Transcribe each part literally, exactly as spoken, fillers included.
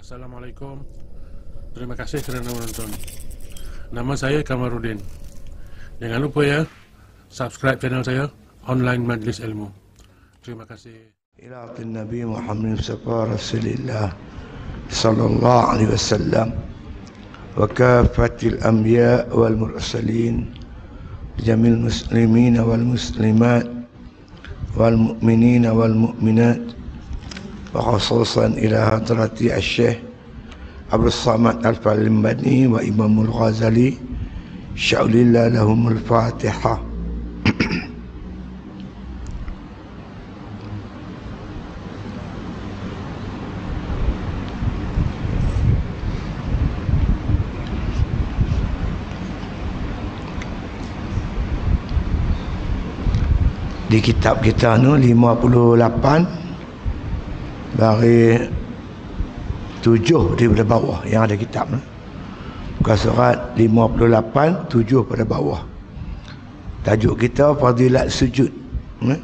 Assalamualaikum. Terima kasih kerana menonton. Nama saya Kamarudin. Jangan lupa ya, subscribe channel saya Online Majlis Ilmu. Terima kasih. Ila Nabi Muhammad Rasulullah sallallahu alaihi wasallam wa kafatil anbiya wal mursalin jamil muslimin wal muslimat wal mu'minin wal mu'minat wa khususan ila hadrati asy-syekh Abdul Samad Al-Falimbani wa Imamul Ghazali sya'ulillah lahumul Fatihah. Di kitab kita ni lima puluh lapan bagi tujuh di bawah yang ada kitab ni. Bukan surat lima puluh lapan, tujuh pada bawah. Tajuk kita Fadilat Sujud. Hmm.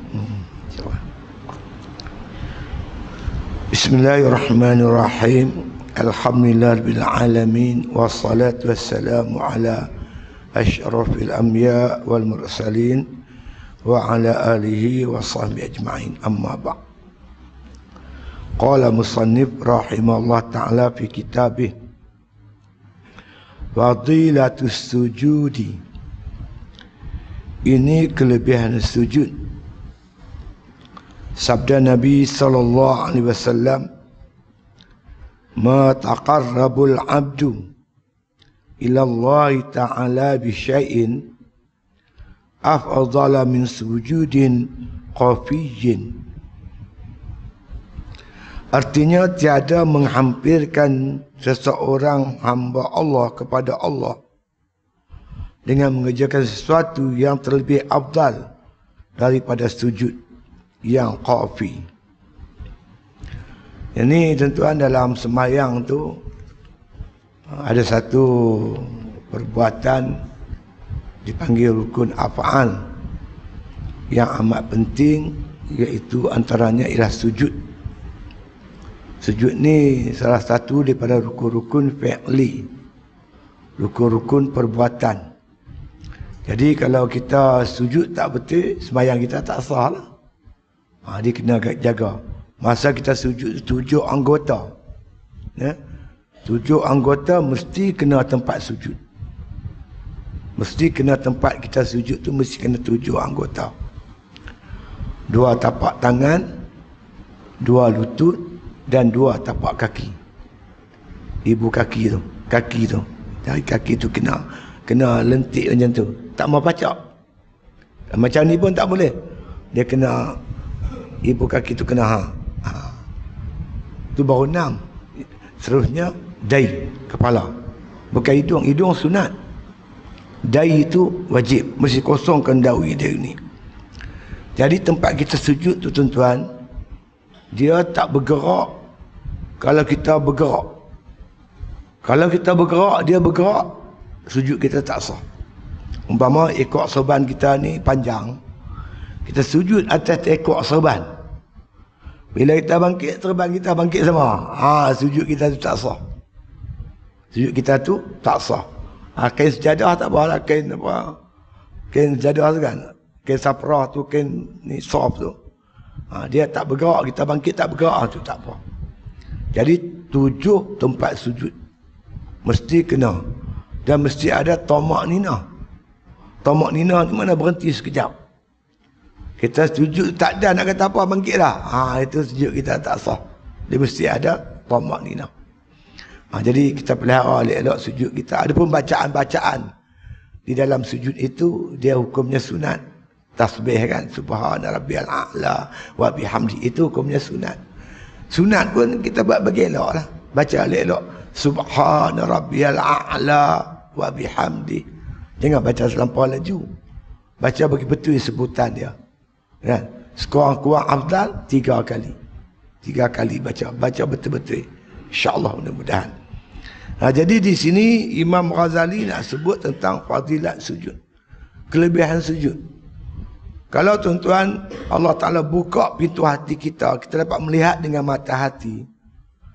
Bismillahirrahmanirrahim. Alhamdulillahirabbil alamin wassalatu wassalamu ala asyrafil anbiya wal mursalin wa ala alihi wa sahbihi ajma'in, amma ba' qala musannif rahimahullah ta'ala fi kitabih Fadilatus Sujudi. Ini kelebihan sujud. Sabda Nabi sallallahu alaihi wasallam, ma taqarrabul abdu ila Allah ta'ala bi syai'in afdala min sujudin qafiyyin. Artinya tiada menghampirkan seseorang hamba Allah kepada Allah dengan mengerjakan sesuatu yang terlebih afdal daripada sujud yang qafi. Ini tentuan dalam sembahyang tu ada satu perbuatan dipanggil rukun af'al yang amat penting, iaitu antaranya ialah sujud. Sujud ni salah satu daripada rukun-rukun fi'li, rukun-rukun perbuatan. Jadi kalau kita sujud tak betul, sembahyang kita tak sah lah. Ha, dia kena jaga. Masa kita sujud tujuh anggota, ya? Tujuh anggota mesti kena tempat sujud. Mesti kena tempat kita sujud tu mesti kena tujuh anggota. Dua tapak tangan, dua lutut dan dua tapak kaki. Ibu kaki tu, kaki tu. Dari kaki tu kena kena lentik macam tu. Tak mau pacak. Macam ni pun tak boleh. Dia kena ibu kaki tu kena ha. ha. Tu baru enam. Seterusnya dai, kepala. Bukan hidung, hidung sunat. Dai itu wajib, mesti kosongkan dahi dia ni. Jadi tempat kita sujud tu tuan-tuan, dia tak bergerak kalau kita bergerak. Kalau kita bergerak, dia bergerak, sujud kita tak sah. Umpama ekor sorban kita ni panjang, kita sujud atas ekor sorban. Bila kita bangkit, terbang kita bangkit sama. Ha, sujud kita tu tak sah. Sujud kita tu tak sah. Ha, kain sejadah tak apa lah, kain apa, kain sejadah tu kan, kain saprah tu, kain ni soft tu, ha, dia tak bergerak, kita bangkit tak bergerak, tu tak apa. Jadi tujuh tempat sujud mesti kena, dan mesti ada tamak nina. Tamak nina tu mana berhenti sekejap. Kita sujud tak ada nak kata apa, bangkit dah, ha, itu sujud kita tak sah. Dia mesti ada tamak nina. Ha, jadi kita pelihara elok-elok sujud kita. Ada pun bacaan-bacaan di dalam sujud itu, dia hukumnya sunat. Tasbih kan, subhana rabbiyal a'la wa bihamdi, itu hukumnya sunat. Sunat pun kita buat bagi elok lah. Baca elok-elok subhana rabbiyal a'la wa bihamdi. Jangan baca selampau laju. Baca bagi betul sebutan dia. Kan? Sekurang-kurang afdal tiga kali. Tiga kali baca. Baca betul-betul. InsyaAllah mudah-mudahan. Nah, jadi di sini Imam Ghazali nak sebut tentang fadilat sujud. Kelebihan sujud. Kalau tuan-tuan Allah Ta'ala buka pintu hati kita, kita dapat melihat dengan mata hati.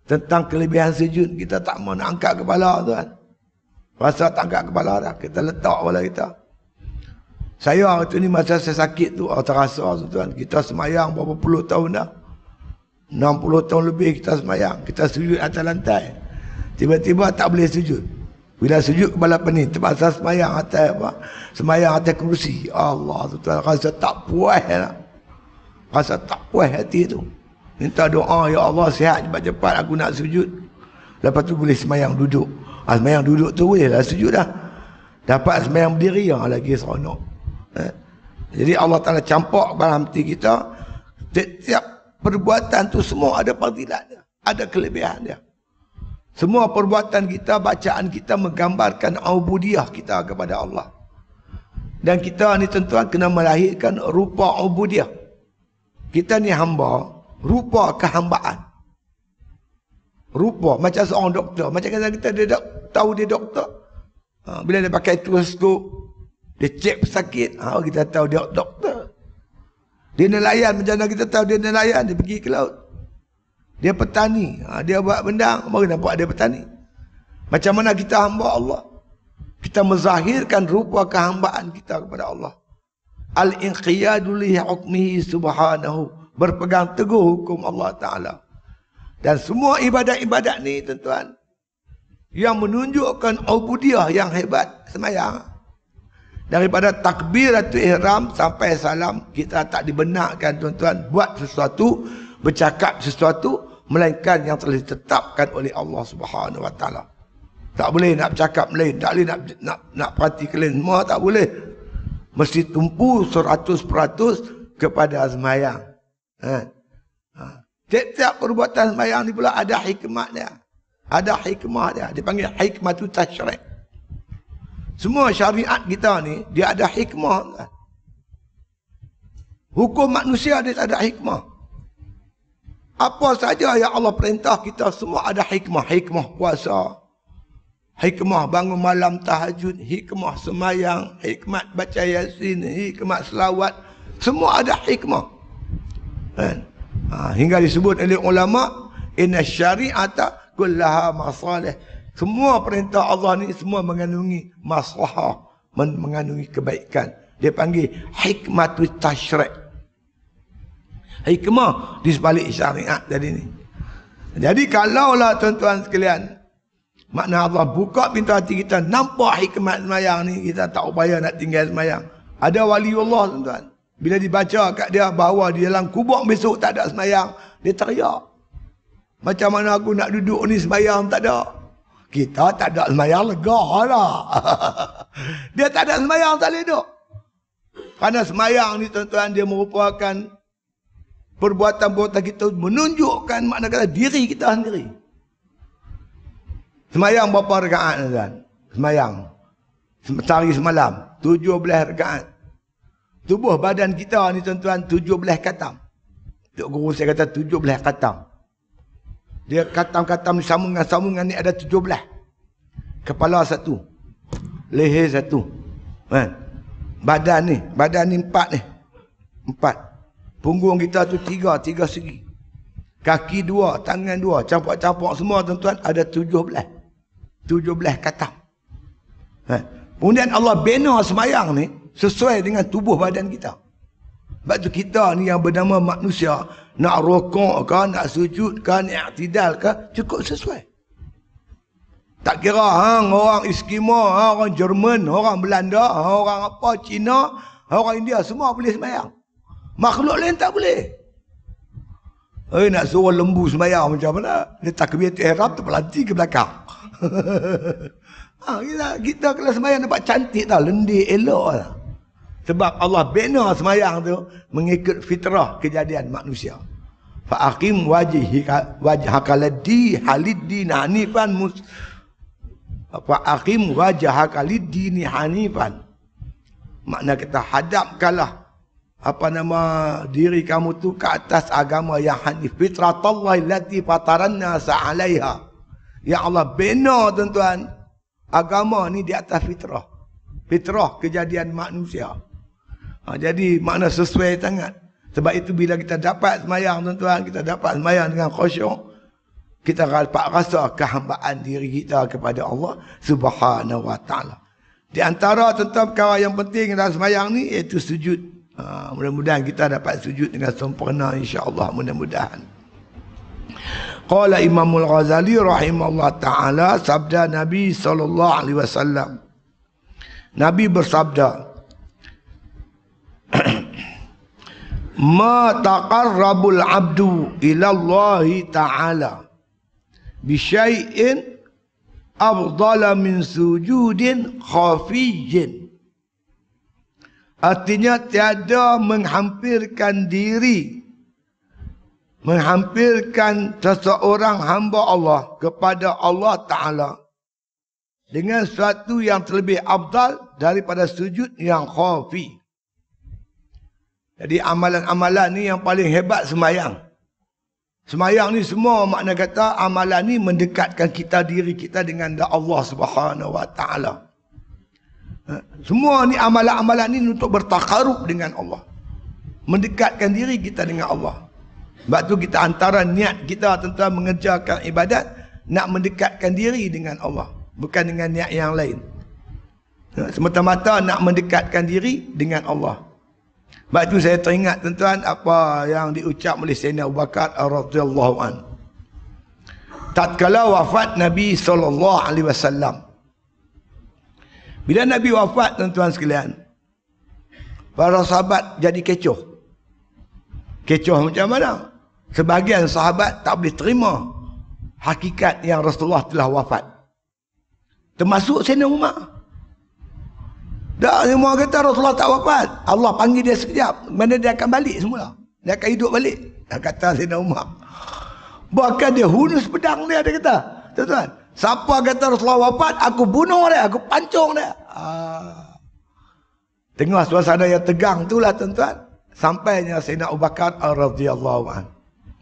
tentang kelebihan sujud, kita tak mau nak angkat kepala tuan. Rasa tak angkat kepala dah, kita letak kepala kita. Saya waktu ni masa saya sakit tu, oh, terasa tuan, kita semayang berapa puluh tahun dah. enam puluh tahun lebih kita semayang, kita sujud atas lantai. Tiba-tiba tak boleh sujud. Bila sujud kepala pening, terpaksa semayang atas apa? Semayang atas kerusi. Allah tuan, rasa tak puas lah. Rasa tak puas hati tu. Minta doa, ya Allah sihat cepat-cepat aku nak sujud. Lepas tu boleh semayang duduk. Ah, semayang duduk tu boleh lah sujud dah. Dapat semayang berdiri yang lagi seronok. Eh? Jadi Allah Ta'ala campak dalam hati kita. Setiap perbuatan tu semua ada fadilat dia, ada kelebihan dia. Semua perbuatan kita, bacaan kita menggambarkan ubudiyah kita kepada Allah. Dan kita ni tuan-tuan kena melahirkan rupa ubudiyah. Kita ni hamba, rupa kehambaan. Rupa macam seorang doktor, macam kata kita dia dok, tahu dia doktor. Ha, bila dia pakai stetoskop, dia cek pesakit, ha, kita tahu dia doktor. Dia nelayan, macam mana kita tahu dia nelayan, dia pergi ke laut. Dia petani, ha, dia buat bendang, baru nampak dia petani. Macam mana kita hamba Allah? Kita menzahirkan rupa kehambaan kita kepada Allah. Al-inqiyadu li hukmihi subhanahu, berpegang teguh hukum Allah Ta'ala. Dan semua ibadat-ibadat ni tuan-tuan, yang menunjukkan ubudiyah yang hebat, semayang. Daripada takbiratul ihram sampai salam, kita tak dibenarkan tuan-tuan buat sesuatu, bercakap sesuatu melainkan yang telah ditetapkan oleh Allah Subhanahu Wa Taala. Tak boleh nak bercakap lain, tak boleh nak nak nak perhati kalian semua, tak boleh. Mesti tumpu seratus peratus kepada semayang. Ha. Ha. Setiap perbuatan semayang ni pula ada hikmat dia. Ada hikmah dia. Dipanggil hikmatu tasyri'. Semua syariat kita ni, dia ada hikmah. Hukum manusia dia tak ada hikmah. Apa saja yang Allah perintah kita, semua ada hikmah. Hikmah puasa, hikmah bangun malam tahajud, hikmah semayang, hikmat baca yasin, hikmat selawat. Semua ada hikmah. Kan? Ha, hingga disebut oleh ulama, inna syari'ata kullaha masalih. Semua perintah Allah ni semua mengandungi maslahah, mengandungi kebaikan. Dia panggil hikmatul tasyri'. Hikmah di sebalik syariat tadi ni. Jadi kalaulah tuan-tuan sekalian, makna Allah buka pintu hati kita, nampak hikmat semayang ni, kita tak upaya nak tinggal semayang. Ada waliullah tuan-tuan, bila dibaca kat dia bahawa di dalam kubur besok tak ada semayang, dia teriak. Macam mana aku nak duduk ni semayang tak ada? Kita tak ada semayang, lega lah. Dia tak ada semayang, tak boleh duduk. Kerana semayang ni tuan-tuan, dia merupakan perbuatan-perbuatan kita menunjukkan makna kata diri kita sendiri. Semayang berapa rakaat tuan? Semayang sehari semalam tujuh belas rakaat. Tubuh badan kita ni tuan-tuan tujuh belas katam. Tok guru saya kata tujuh belas katam. Dia katam-katam ni sambungan-sambungan ni ada tujuh belas. Kepala satu, leher satu, kan? Badan ni, badan ni empat ni, empat. Punggung kita tu tiga, tiga segi. Kaki dua, tangan dua, campak-campak semua tuan-tuan ada tujuh belas. Tujuh belas katam. Ha. Kemudian Allah bina semayang ni sesuai dengan tubuh badan kita. Sebab tu kita ni yang bernama manusia, nak rokok ke, nak sujud ke, nak i'tidal ke, cukup sesuai. Tak kira hang orang Eskimo, orang Jerman, orang Belanda, orang apa, Cina, orang India, semua boleh semayang. Makhluk lain tak boleh. Eh, nak suruh lembu semayang macam mana? Dia takbiratul ihram tu pelanti ke belakang. Ha, kita, kita kalau semayang nampak cantik tau, lendir, elok lah. Sebab Allah bina semayang tu mengikut fitrah kejadian manusia. Fa'aqim wajhika wajhaka laddi haliddin hanifan mus Fa'aqim wajhaka liddini hanifan. Makna kita hadapkanlah apa nama diri kamu tu ke atas agama yang hanif, fitratallahi allati fataranna sa'alaiha. Ya Allah bina tuan-tuan agama ni di atas fitrah. Fitrah kejadian manusia. Ha, jadi makna sesuai sangat. Sebab itu bila kita dapat semayang tuan-tuan, kita dapat semayang dengan khusyuk, kita dapat rasa kehambaan diri kita kepada Allah Subhanahu wa taala. Di antara tentang perkara yang penting dalam sembahyang ni iaitu sujud. Ha, mudah-mudahan kita dapat sujud dengan sempurna, insya-Allah, mudah-mudahan. Qala Imamul Ghazali rahimahullah taala, sabda Nabi sallallahu alaihi wasallam. Nabi bersabda, ma taqarrabul abdu ila Allah taala bi syai'in afdala min sujudin khafiyyin. Artinya tiada menghampirkan diri, menghampirkan seseorang hamba Allah kepada Allah Ta'ala dengan sesuatu yang terlebih afdal daripada sujud yang khafi. Jadi amalan-amalan ni yang paling hebat sembahyang. Sembahyang ni semua makna kata amalan ni mendekatkan kita, diri kita dengan Allah Subhanahu wa taala. Semua ni amalan-amalan ni untuk bertakarub dengan Allah. Mendekatkan diri kita dengan Allah. Sebab tu kita antara niat kita tentang mengerjakan ibadat nak mendekatkan diri dengan Allah, bukan dengan niat yang lain. Semata-mata nak mendekatkan diri dengan Allah. Sebab itu saya teringat tuan-tuan apa yang diucap oleh Sayyidina Abu Bakar radhiyallahu an. Tatkala wafat Nabi sallallahu alaihi wasallam. Bila Nabi wafat tuan-tuan sekalian, para sahabat jadi kecoh. Kecoh macam mana? Sebahagian sahabat tak boleh terima hakikat yang Rasulullah telah wafat. Termasuk Sayyidina Umar. Dah semua kata Rasulullah tak wafat. Allah panggil dia sekejap. Mana dia akan balik semula. Dia akan hidup balik. Dia kata Sayyidina Umar. Bahkan dia hunus pedang dia, dia kata. Tuan-tuan, siapa kata Rasulullah wafat, aku bunuh dia, aku pancung dia. Ah. Tengah suasana yang tegang itulah tuan-tuan. Sampainya Sayyidina Abu Bakar radhiyallahu anhu.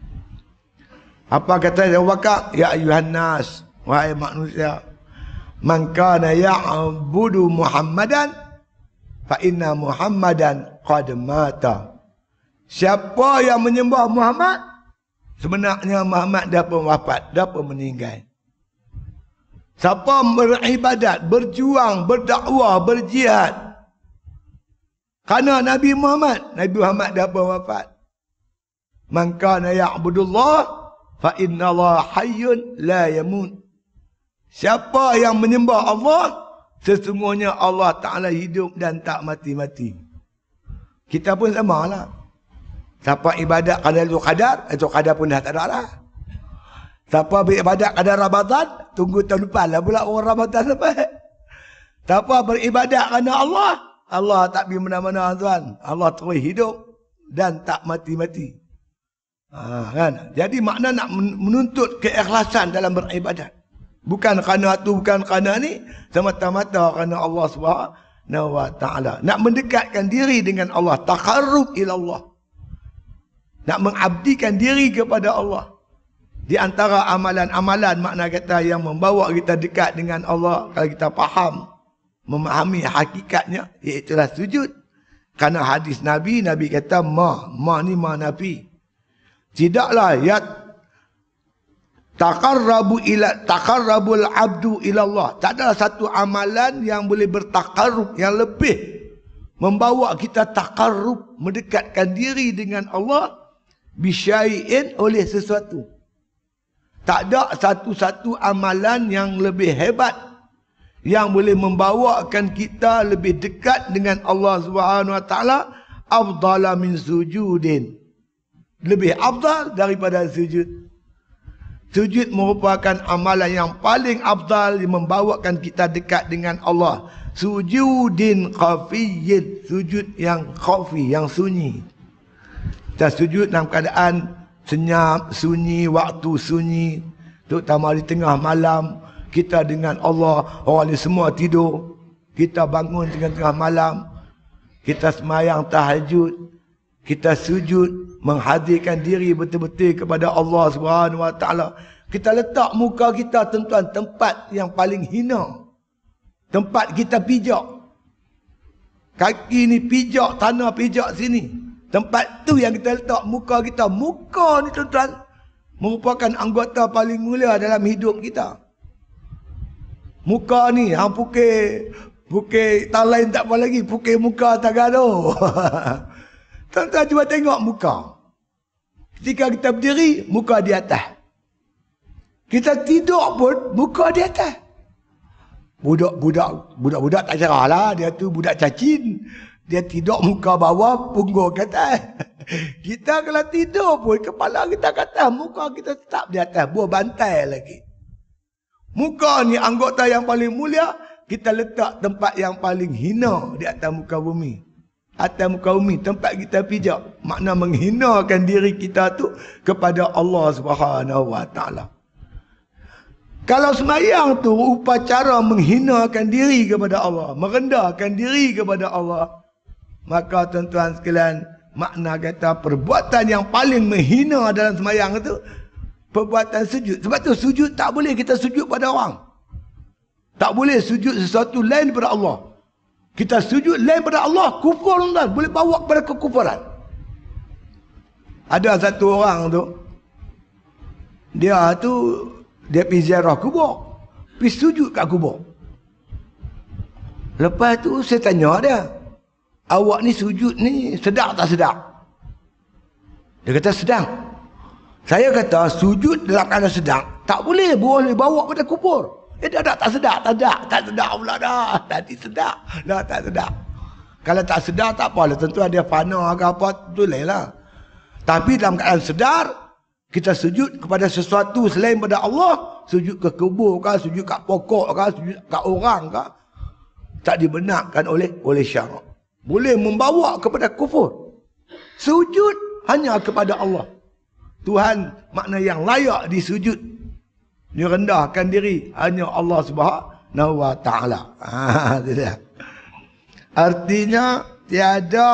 Apa kata Abu Bakar? Ya ayuhan nas, wahai manusia. Man kana ya'budu Muhammadan fa inna Muhammadan qad mata. Siapa yang menyembah Muhammad, sebenarnya Muhammad dah pun wafat, dah pun meninggal. Siapa beribadat, berjuang, berdakwah, berjihad kerana Nabi Muhammad, Nabi Muhammad dah pun wafat. Man kana ya'budullah fa inna Allah hayyun la yamut. Siapa yang menyembah Allah, sesungguhnya Allah Ta'ala hidup dan tak mati-mati. Kita pun sama lah. Siapa ibadat kadar itu kadar, itu kadar pun dah tak ada lah. Siapa beribadat kadar Ramadan, tunggu tahun depan lah pula orang Ramadan sampai. Siapa beribadat kerana Allah, Allah tak pergi mana-mana tuan. Allah terus hidup dan tak mati-mati. Ha, kan? Jadi makna nak menuntut keikhlasan dalam beribadat. Bukan kerana itu, bukan kerana ni, semata-mata kerana Allah Subhanahu wa taala. Nak mendekatkan diri dengan Allah, taqarrub ila Allah. Nak mengabdikan diri kepada Allah. Di antara amalan-amalan makna kata yang membawa kita dekat dengan Allah, kalau kita faham, memahami hakikatnya, iaitulah sujud. Kerana hadis Nabi, Nabi kata ma, ma ni ma nafi. Tidaklah ya taqarrabu ila taqarrabul abdu ila Allah. Tak ada satu amalan yang boleh bertakarrub, yang lebih membawa kita takarrub, mendekatkan diri dengan Allah bisyai'in, oleh sesuatu. Tak ada satu-satu amalan yang lebih hebat yang boleh membawakan kita lebih dekat dengan Allah Subhanahu wa taala afdala min sujudin. Lebih afdal daripada sujud. Sujud merupakan amalan yang paling afdal yang membawakan kita dekat dengan Allah. Sujudin khafiyyin, sujud yang khafi, yang sunyi. Kita sujud dalam keadaan senyap, sunyi, waktu sunyi, terutama di tengah malam, kita dengan Allah, orang ni semua tidur, kita bangun tengah-tengah malam, kita semayang tahajud, kita sujud, menghadirkan diri betul-betul kepada Allah Subhanahu wa taala. Kita letak muka kita tuan-tuan tempat yang paling hina. Tempat kita pijak. Kaki ni pijak, tanah pijak sini. Tempat tu yang kita letak muka kita. Muka ni tuan-tuan, merupakan anggota paling mulia dalam hidup kita. Muka ni, hang pukul, pukul tak lain tak apa lagi, pukul muka tak gaduh. Tuan-tuan cuba tengok muka. Ketika kita berdiri, muka di atas. Kita tidur pun, muka di atas. Budak-budak, budak-budak tak cerah lah, dia tu budak cacing. Dia tidur muka bawah, punggung ke atas. Kita kalau tidur pun, kepala kita ke atas, muka kita tetap di atas, buah bantai lagi. Muka ni anggota yang paling mulia, kita letak tempat yang paling hina di atas muka bumi. Atas muka bumi, tempat kita pijak. Makna menghinakan diri kita tu kepada Allah Subhanahu Wa Taala. Kalau semayang tu upacara menghinakan diri kepada Allah, merendahkan diri kepada Allah, maka tuan-tuan sekalian, makna kata perbuatan yang paling menghina dalam semayang itu perbuatan sujud. Sebab tu sujud tak boleh kita sujud pada orang. Tak boleh sujud sesuatu lain daripada Allah. Kita sujud lain daripada Allah, kufur tuan, boleh bawa kepada kekufuran. Ada satu orang tu, dia tu dia pergi ziarah kubur, pergi sujud kat kubur. Lepas tu saya tanya dia, awak ni sujud ni sedap tak sedap? Dia kata sedang. Saya kata sujud dalam keadaan sedang tak boleh, boleh bawa pada kubur. Eh dah, dah tak sedap, tak sedap, tak sedap pula dah. Tadi sedap, dah tak sedap. Kalau tak sedar tak apalah, tentu ada fana ke apa, tu lain lah. Tapi dalam keadaan sedar, kita sujud kepada sesuatu selain pada Allah, sujud ke kubur ke, sujud kat pokok ke, sujud kat orang ke, tak dibenarkan oleh oleh syarak. Boleh membawa kepada kufur. Sujud hanya kepada Allah. Tuhan makna yang layak disujud, direndahkan diri hanya Allah Subhanahu Wa Taala. Ha, tidak. Artinya tiada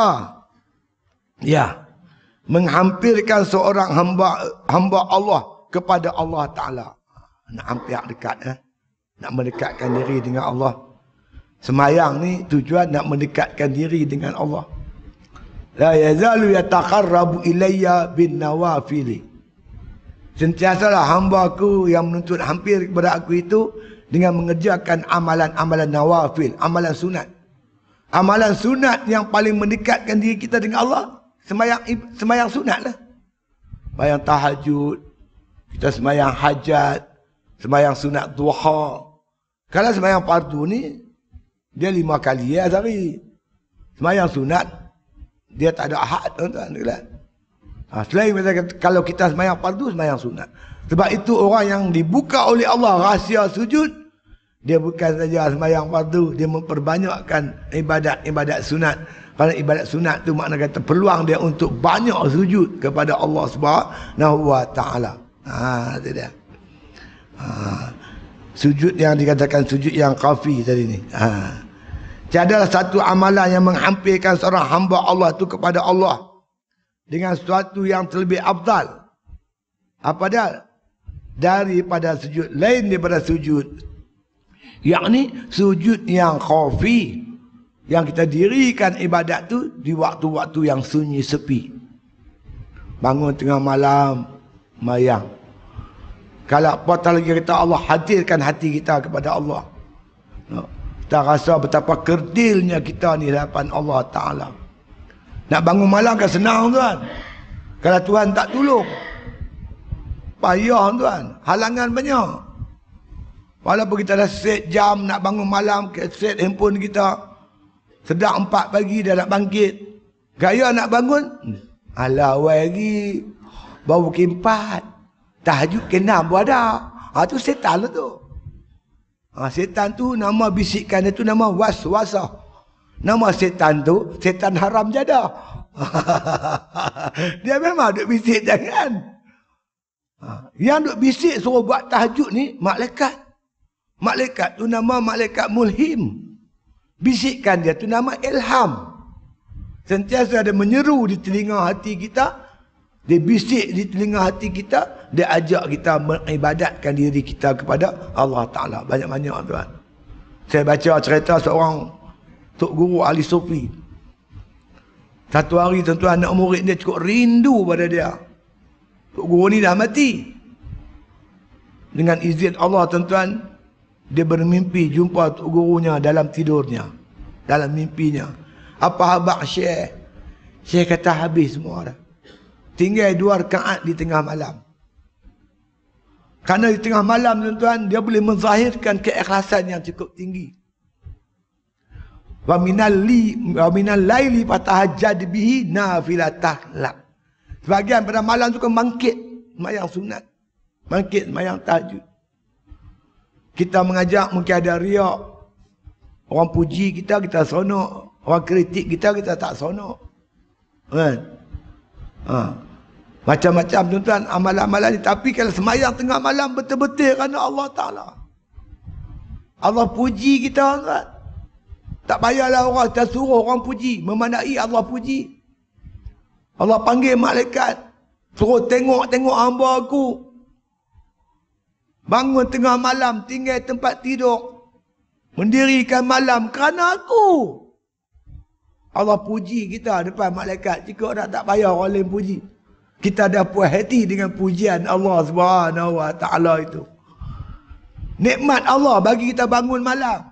ya menghampirkan seorang hamba hamba Allah kepada Allah Taala. Nak hampir dekat eh? Nak mendekatkan diri dengan Allah. Semayang ni tujuan nak mendekatkan diri dengan Allah. La yazalu yataqarrabu ilayya bin nawafili. Sentiasalah hamba-Ku yang menuntut hampir kepada Aku itu dengan mengerjakan amalan-amalan nawafil, amalan sunat. Amalan sunat yang paling mendekatkan diri kita dengan Allah, semayang semayang sunat lah. Semayang tahajud, kita semayang hajat, semayang sunat duha. Kalau semayang fardu ni, dia lima kali ya sehari. Semayang sunat, dia tak ada ahad, tuan-tuan. Ha, selain kalau kita semayang fardu, semayang sunat. Sebab itu orang yang dibuka oleh Allah rahsia sujud, dia bukan saja semayang fardu, dia memperbanyakkan ibadat-ibadat sunat. Kerana ibadat sunat tu makna kata peluang dia untuk banyak sujud kepada Allah Subhanahu Wa Taala. Ha, itu dia. Ha, sujud yang dikatakan sujud yang khafi tadi ni. Ha. Tiadalah satu amalan yang menghampirkan seorang hamba Allah tu kepada Allah dengan sesuatu yang terlebih afdal. Apa dia? Daripada sujud, lain daripada sujud. Yakni sujud yang khafi, yang kita dirikan ibadat tu di waktu-waktu yang sunyi sepi. Bangun tengah malam, mayang. Kalau apa lagi kita Allah hadirkan hati kita kepada Allah. Kita rasa betapa kerdilnya kita ni hadapan Allah Ta'ala. Nak bangun malam kan senang tuan. Kalau Tuhan tak tolong, payah tuan. Halangan banyak. Walaupun kita dah set jam nak bangun malam, set handphone kita, sedar empat pagi dah nak bangkit. Gaya nak bangun, alah lagi, baru keempat. Tahajud ke enam pun ada. Ha, tu setan lah tu. Ha, setan tu nama bisikan dia tu nama waswasah. Nama setan tu setan haram jadah. Dia memang duk bisik jangan. Ha, yang duk bisik suruh buat tahajud ni malaikat. Malaikat tu nama malaikat mulhim. Bisikan dia tu nama ilham. Sentiasa ada menyeru di telinga hati kita. Dia bisik di telinga hati kita. Dia ajak kita mengibadatkan diri kita kepada Allah Ta'ala. Banyak-banyak tuan. Saya baca cerita seorang Tok Guru ahli Sufi. Satu hari tuan-tuan anak murid dia cukup rindu pada dia. Tok Guru ni dah mati. dengan izin Allah tuan-tuan, dia bermimpi jumpa gurunya dalam tidurnya, dalam mimpinya. Apa khabar Syekh? Syekh kata habis semua dah. Tinggal dua rakaat di tengah malam. Kerana di tengah malam tuan-tuan, dia boleh menzahirkan keikhlasan yang cukup tinggi. Wa minal li wa minal laili fatahajjad bihi nafilatah lak. Sebagian pada malam tu kan bangkit sembahyang sunat, bangkit sembahyang tahajud. Kita mengajak mungkin ada riak. Orang puji kita, kita sonok. Orang kritik kita, kita tak sonok. Kan? Ha. Macam-macam tuan-tuan amalan-amalan ni. Tapi kalau sembahyang tengah malam betul-betul kerana Allah Ta'ala, Allah puji kita tuan. Tak payahlah orang, kita suruh orang puji. Memanai Allah puji. Allah panggil malaikat, suruh tengok-tengok hamba aku. Bangun tengah malam, tinggal tempat tidur, mendirikan malam kerana aku. Allah puji kita depan malaikat. Jika dah tak payah orang lain puji, kita dah puas hati dengan pujian Allah Subhanahu Wa Taala itu. Nikmat Allah bagi kita bangun malam.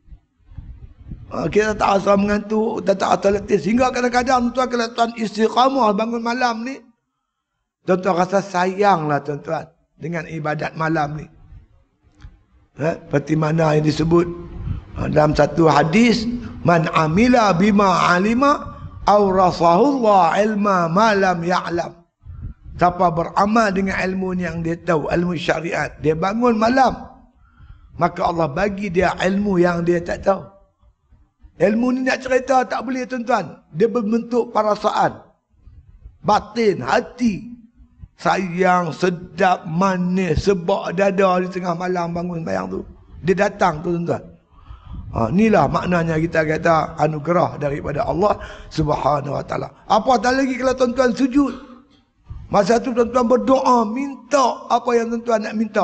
Kita tak rasa mengantuk, kita tak rasa letih. Sehingga kadang-kadang tuan kalau tuan istiqamah bangun malam ni, tuan-tuan rasa sayanglah tuan-tuan dengan ibadat malam ni. Ha? Seperti mana yang disebut dalam satu hadis, man amila bima alima awrasahullah ilma ma lam ya'lam. Siapa beramal dengan ilmu yang dia tahu, ilmu syariat, dia bangun malam, maka Allah bagi dia ilmu yang dia tak tahu. Ilmu ni nak cerita tak boleh tuan-tuan. Dia berbentuk perasaan, batin, hati. Sayang, sedap, manis, sebab dada di tengah malam bangun bayang tu. Dia datang tu tuan-tuan. Ha, inilah maknanya kita kata anugerah daripada Allah Subhanahu Wa Taala. Apatah lagi kalau tuan-tuan sujud. Masa tu tuan-tuan berdoa, minta apa yang tuan-tuan nak minta.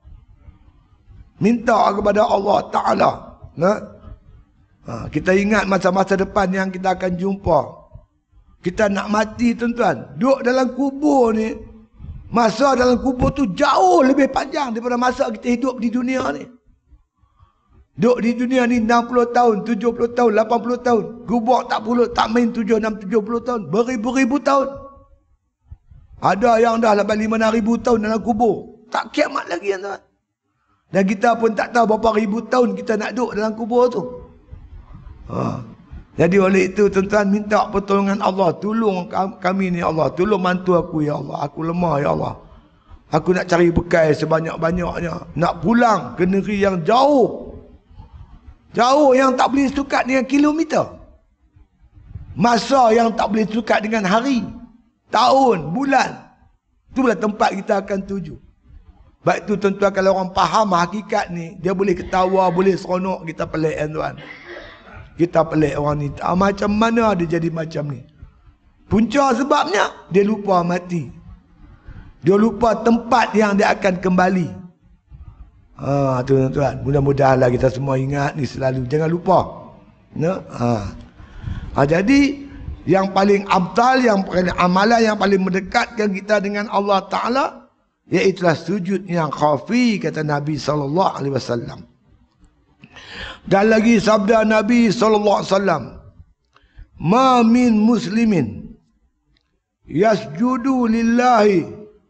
Minta kepada Allah Ta'ala. Nah? Ha, kita ingat masa-masa depan yang kita akan jumpa. Kita nak mati tuan-tuan. Duduk dalam kubur ni, masa dalam kubur tu jauh lebih panjang daripada masa kita hidup di dunia ni. Duduk di dunia ni enam puluh tahun, tujuh puluh tahun, lapan puluh tahun. Kubur tak puluh, tak main tujuh, enam, tujuh puluh tahun. Beribu-ribu tahun. Ada yang dah lepas lima enam ribu tahun dalam kubur. Tak kiamat lagi tuan-tuan. Dan kita pun tak tahu berapa ribu tahun kita nak duduk dalam kubur tu. Ha. Jadi oleh itu tuan-tuan minta pertolongan Allah. Tolong kami ni Allah. Tolong bantu aku ya Allah. Aku lemah ya Allah. Aku nak cari bekal sebanyak-banyaknya. Nak pulang ke negeri yang jauh. Jauh yang tak boleh sukat dengan kilometer. Masa yang tak boleh sukat dengan hari. Tahun, bulan. Itulah tempat kita akan tuju. Baik tu tuan-tuan kalau orang faham hakikat ni, dia boleh ketawa, boleh seronok. Kita pelik tuan. Kita pelik orang ni. Ah, macam mana dia jadi macam ni? Punca sebabnya, dia lupa mati. Dia lupa tempat yang dia akan kembali. Ah, tuan-tuan. Mudah-mudahanlah kita semua ingat ni selalu. Jangan lupa. No? Ah. Ah, jadi, yang paling abdal, yang paling amalan yang paling mendekatkan kita dengan Allah Ta'ala, iaitulah sujud yang khafi, kata Nabi sallallahu alaihi wasallam. Dan lagi sabda Nabi sallallahu alaihi wasallam, ma min muslimin yasjudu lillahi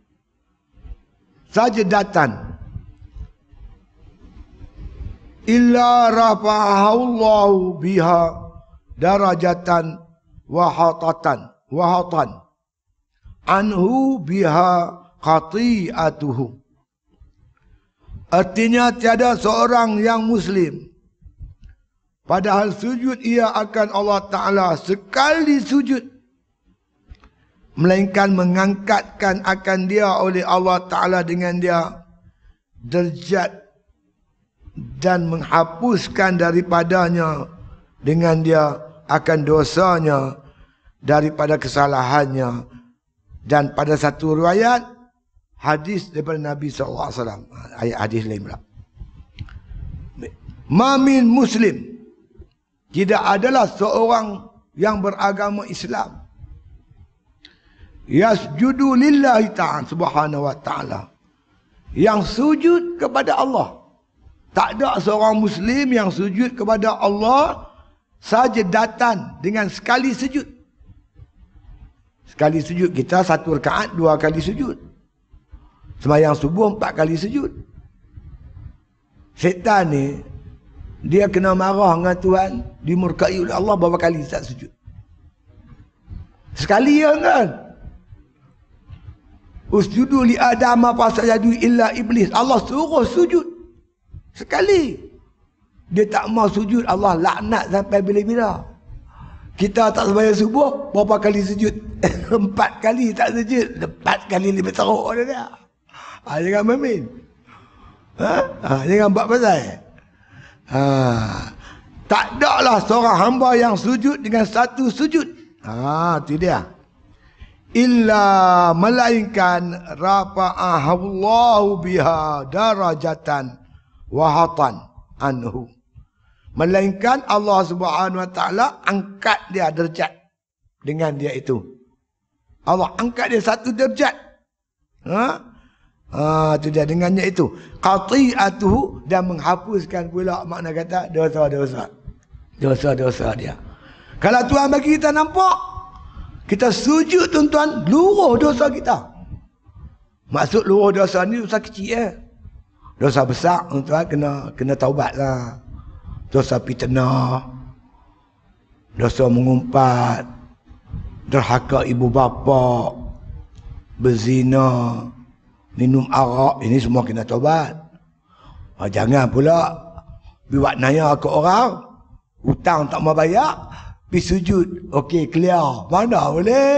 sajdatan illa rafa'ahu biha darajatan wahatatan wahatan anhu biha khati'atuhu. Artinya tiada seorang yang muslim, padahal sujud ia akan Allah Ta'ala sekali sujud, melainkan mengangkatkan akan dia oleh Allah Ta'ala dengan dia derajat dan menghapuskan daripadanya dengan dia akan dosanya daripada kesalahannya. Dan pada satu riwayat hadis daripada Nabi sallallahu alaihi wasallam, ayat hadis lain pula, ma min muslim, tidak adalah seorang yang beragama Islam, yasjudu lillahi ta'ala subhanahu wa ta'ala, yang sujud kepada Allah. Tak ada seorang Muslim yang sujud kepada Allah saja datang dengan sekali sujud. Sekali sujud kita satu rakaat dua kali sujud. Sembahyang subuh empat kali sujud. Syaitan ni dia kena marah dengan Tuhan, dimurkai oleh Allah berapa kali tak sujud. Sekali ya kan? Usjudu li Adam fa sajadu illa iblis. Allah suruh sujud sekali. Dia tak mau sujud, Allah laknat sampai bila-bila. Kita tak sembahyang subuh, berapa kali sujud? Empat kali tak sujud. Empat kali lebih teruk dia. Ha, jangan main. Ha? Ha, jangan buat pasal. Ha. Tak ada lah seorang hamba yang sujud dengan satu sujud. Ha, itu dia. Illa melainkan rafa'ahullahu biha darajatan wahatan anhu. Melainkan Allah Subhanahu Wa Taala angkat dia derajat dengan dia itu. Allah angkat dia satu derajat. Ha? Ha, itu dia dengannya itu. Qati'atuhu, dan menghapuskan pula makna kata dosa-dosa. Dosa-dosa dia. Kalau Tuhan bagi kita nampak, kita sujud tuan-tuan, luruh dosa kita. Maksud luruh dosa ni dosa kecil eh. Dosa besar tuan-tuan kena kena taubatlah. Dosa fitnah, dosa mengumpat, derhaka ibu bapa, berzina, minum arak, ini semua kena taubat. Ha, jangan pula buat naya ke orang, hutang tak mau bayar, pergi sujud, okey clear, mana boleh.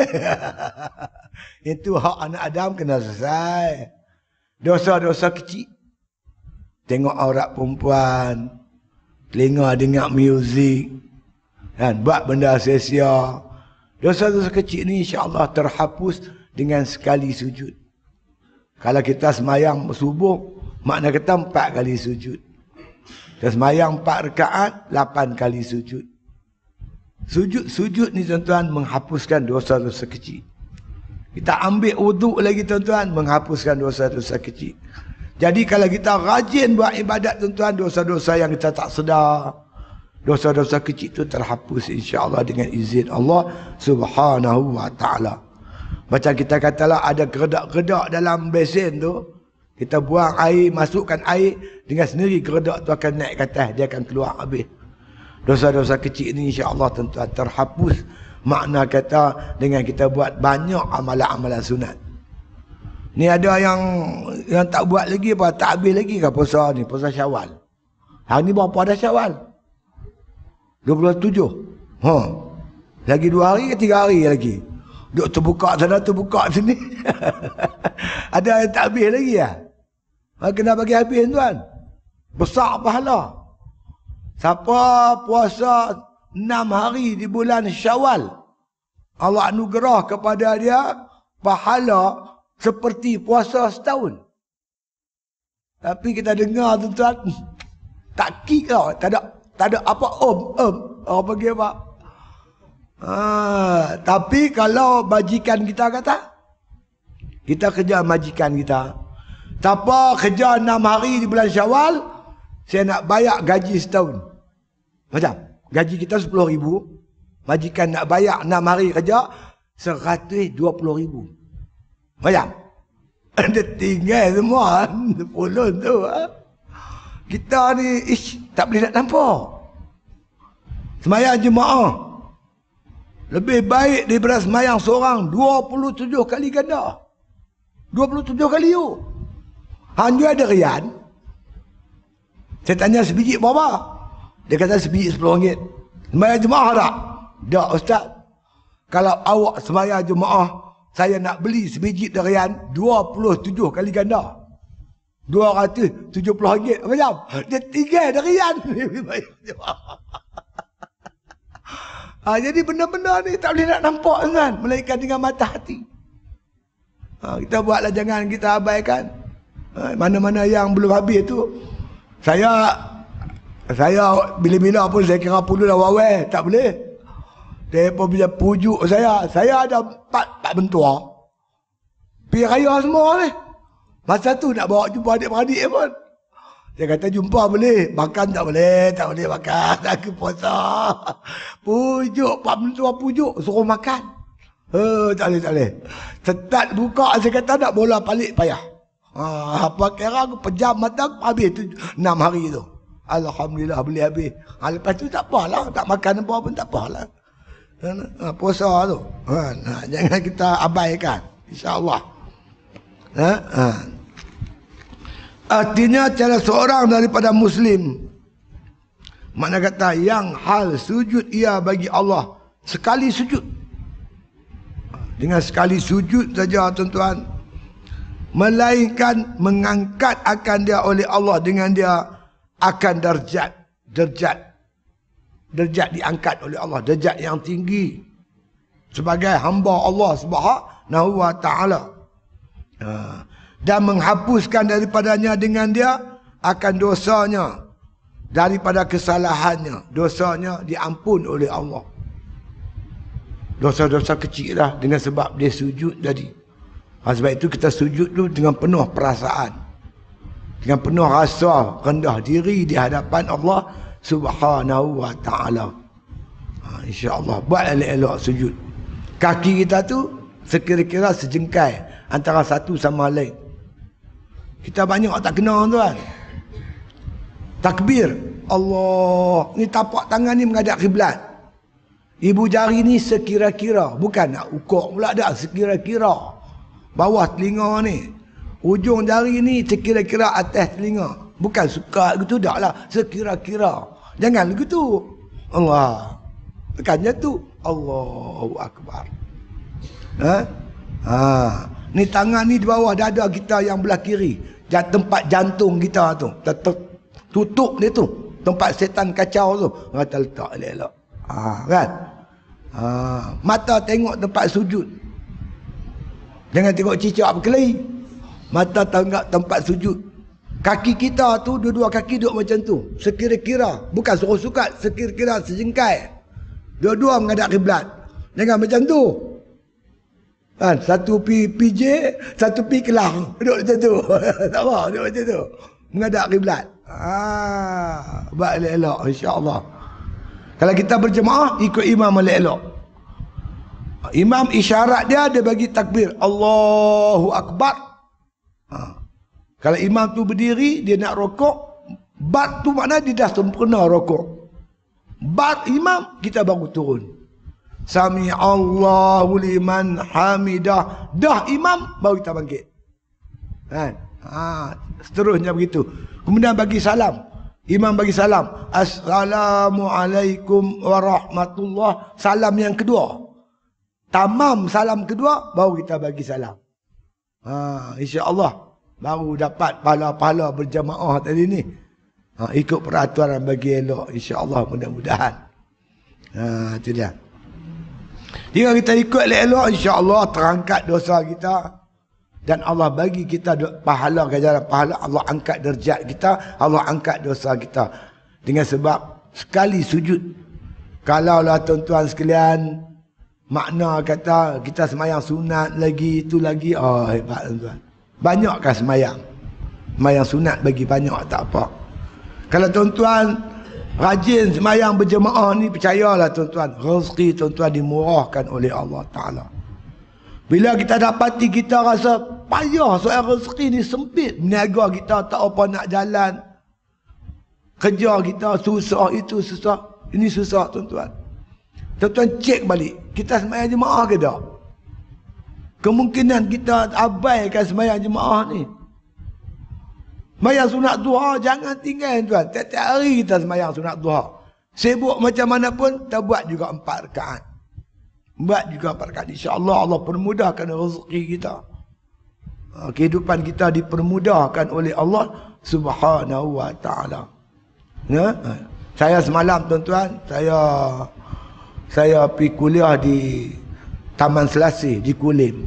Itu hak anak Adam kena selesai. Dosa-dosa kecil, tengok aurat perempuan, telinga dengar muzik, dan buat benda sia-sia. Dosa-dosa kecil ni insya-Allah terhapus dengan sekali sujud. Kalau kita semayang subuh, makna kita empat kali sujud. Kita semayang empat rakaat, lapan kali sujud. Sujud-sujud ni tuan-tuan menghapuskan dosa-dosa kecil. Kita ambil wuduk lagi tuan-tuan, menghapuskan dosa-dosa kecil. Jadi kalau kita rajin buat ibadat tuan-tuan, dosa-dosa yang kita tak sedar, dosa-dosa kecil itu terhapus insya-Allah dengan izin Allah Subhanahu Wa Taala. Macam kita katalah ada geredak-geredak dalam besen tu, kita buang air, masukkan air, dengan sendiri geredak tu akan naik ke atas, dia akan keluar habis. Dosa-dosa kecil ni insya-Allah tuan-tuan terhapus, makna kata dengan kita buat banyak amalan-amalan sunat. Ni ada yang yang tak buat lagi apa, tak habis lagi ke puasa ni, puasa Syawal. Hari ni berapa dah Syawal? dua puluh tujuh. Ha. Lagi dua hari ke tiga hari lagi. Duk terbuka sana, terbuka sini. Ada yang tak habis lagi ya? Ha, kena bagi habis tuan. Besar pahala. Siapa puasa enam hari di bulan Syawal, Allah anugerah kepada dia pahala seperti puasa setahun. Tapi kita dengar tuan-tuan, tak kik tau, tak ada tak ada apa om om orang panggil apa. Ha, tapi kalau majikan kita kata, kita kerja majikan kita, siapa kerja enam hari di bulan Syawal, saya nak bayar gaji setahun. Macam gaji kita sepuluh ribu, majikan nak bayar enam hari kerja seratus dua puluh ribu. Macam ada tinggal semua sepuluh tu. Ha? Kita ni ish, tak boleh nak nampak. Semayang jemaah lebih baik daripada semayang seorang dua puluh tujuh kali ganda. dua puluh tujuh kali you. Hanya ada rian. Saya tanya sebiji berapa? Dia kata sebiji sepuluh ringgit. Semayang jemaah tak? Tak ustaz. Kalau awak semayang jemaah, saya nak beli sebiji durian dua puluh tujuh kali ganda. dua ratus tujuh puluh ringgit. Macam? Dia tinggal durian. Ha, jadi benda-benda ni tak boleh nak nampak kan, melainkan dengan mata hati. Ha, kita buatlah, jangan kita abaikan. Ha, mana-mana yang belum habis tu, saya saya bila-bila pun saya kira perlu lah wawai, tak boleh. Dia pun bila pujuk saya, saya ada empat empat bentua. Pergi raya semua ni. Masa tu nak bawa jumpa adik-beradik pun. Dia kata jumpa boleh, makan tak boleh, tak boleh makan. Aku puasa. Pujuk, Pak Mentua pujuk, suruh makan. Eh, tak boleh, tak boleh. Start buka, saya kata nak bola balik payah. Ha, apa kira aku pejam mata, habis tu enam hari tu. Alhamdulillah boleh habis. Ha, lepas tu tak apalah, tak makan apa pun tak apalah. Ha, puasa tu. Ha, nah, jangan kita abaikan. InsyaAllah. Ha, ha. Artinya cara seorang daripada Muslim, makna kata yang hal sujud ia bagi Allah sekali sujud. Dengan sekali sujud saja tuan-tuan, melainkan mengangkat akan dia oleh Allah dengan dia akan darjat, darjat, darjat diangkat oleh Allah, darjat yang tinggi sebagai hamba Allah Subhanahu wa taala. Ha. Dan menghapuskan daripadanya dengan dia akan dosanya, daripada kesalahannya, dosanya diampun oleh Allah. Dosa-dosa kecil lah dengan sebab dia sujud tadi. Ha, sebab itu kita sujud tu dengan penuh perasaan, dengan penuh rasa rendah diri di hadapan Allah Subhanahu wa taala. Ha, insya-Allah buat elok-elok sujud. Kaki kita tu sekira-kira sejengkai antara satu sama lain. Kita banyak tak kena tuan. Takbir Allah, ni tapak tangan ni menghadap kiblat. Ibu jari ni sekira-kira, bukan nak ukur pula dah, sekira-kira. Bawah telinga ni, ujung jari ni sekira-kira atas telinga. Bukan suka gitu dak lah, sekira-kira. Jangan begitu. Allah. Tekannya tu Allahu Akbar. Ha? Ha. Ni tangan ni di bawah dada kita yang belah kiri. Tempat jantung kita tu. Tutup dia tu. Tempat setan kacau tu. Kita letak elok-elok. Ha, kan? Ha. Mata tengok tempat sujud. Jangan tengok cicak berkelahi. Mata tengok tempat sujud. Kaki kita tu, dua-dua kaki duduk macam tu. Sekira-kira. Bukan suruh sukat. Sekira-kira sejengkai. Dua-dua menghadap kiblat. Jangan macam tu. Kan, satu pi P J, satu pi Kelang. Duduk macam tu. Tak apa, duduk macam tu. Menghadap kiblat. Ah, buat elok-elok insya-Allah. Kalau kita berjemaah, ikut imam elok-elok. Imam isyarat dia, dia bagi takbir Allahu Akbar. Ha. Kalau imam tu berdiri, dia nak rokok, bat tu makna dia dah sempurna rokok. Bat imam, kita baru turun. Sami Allahu liman hamidah. Dah imam, baru kita bangkit. Kan? Ha, seterusnya begitu. Kemudian bagi salam. Imam bagi salam. Assalamualaikum warahmatullah. Salam yang kedua. Tamam salam kedua, baru kita bagi salam. Ha, insya-Allah baru dapat pahala-pahala berjamaah tadi ni. Ha, ikut peraturan bagi elok. InsyaAllah mudah-mudahan. Ha, itu dia. Jika kita ikut elok-elok, insya-Allah terangkat dosa kita. Dan Allah bagi kita pahala, ganjaran pahala. Allah angkat derajat kita. Allah angkat dosa kita. Dengan sebab sekali sujud. Kalaulah tuan-tuan sekalian, makna kata kita semayang sunat lagi, itu lagi. Oh hebat tuan-tuan. Banyakkah semayang? Semayang sunat bagi banyak tak apa. Kalau tuan-tuan rajin semayang berjemaah ni, percayalah tuan-tuan, rezeki tuan-tuan dimurahkan oleh Allah Ta'ala. Bila kita dapati kita rasa payah soal rezeki ni sempit, niaga kita tak apa nak jalan, kerja kita susah, itu susah, ini susah tuan-tuan. Tuan-tuan cek balik, kita semayang jemaah ke tak? Kemungkinan kita abaikan semayang jemaah ni. Semayang sunat duha jangan tinggal tuan. Tiap-tiap hari kita semayang sunat duha. Sibuk macam mana pun, kita buat juga empat rakaat. Buat juga empat rakaat. InsyaAllah Allah permudahkan rezeki kita. Kehidupan kita dipermudahkan oleh Allah Subhanahu wa ta'ala. Ya? Saya semalam tuan-tuan, saya saya pergi kuliah di Taman Selasih di Kulim.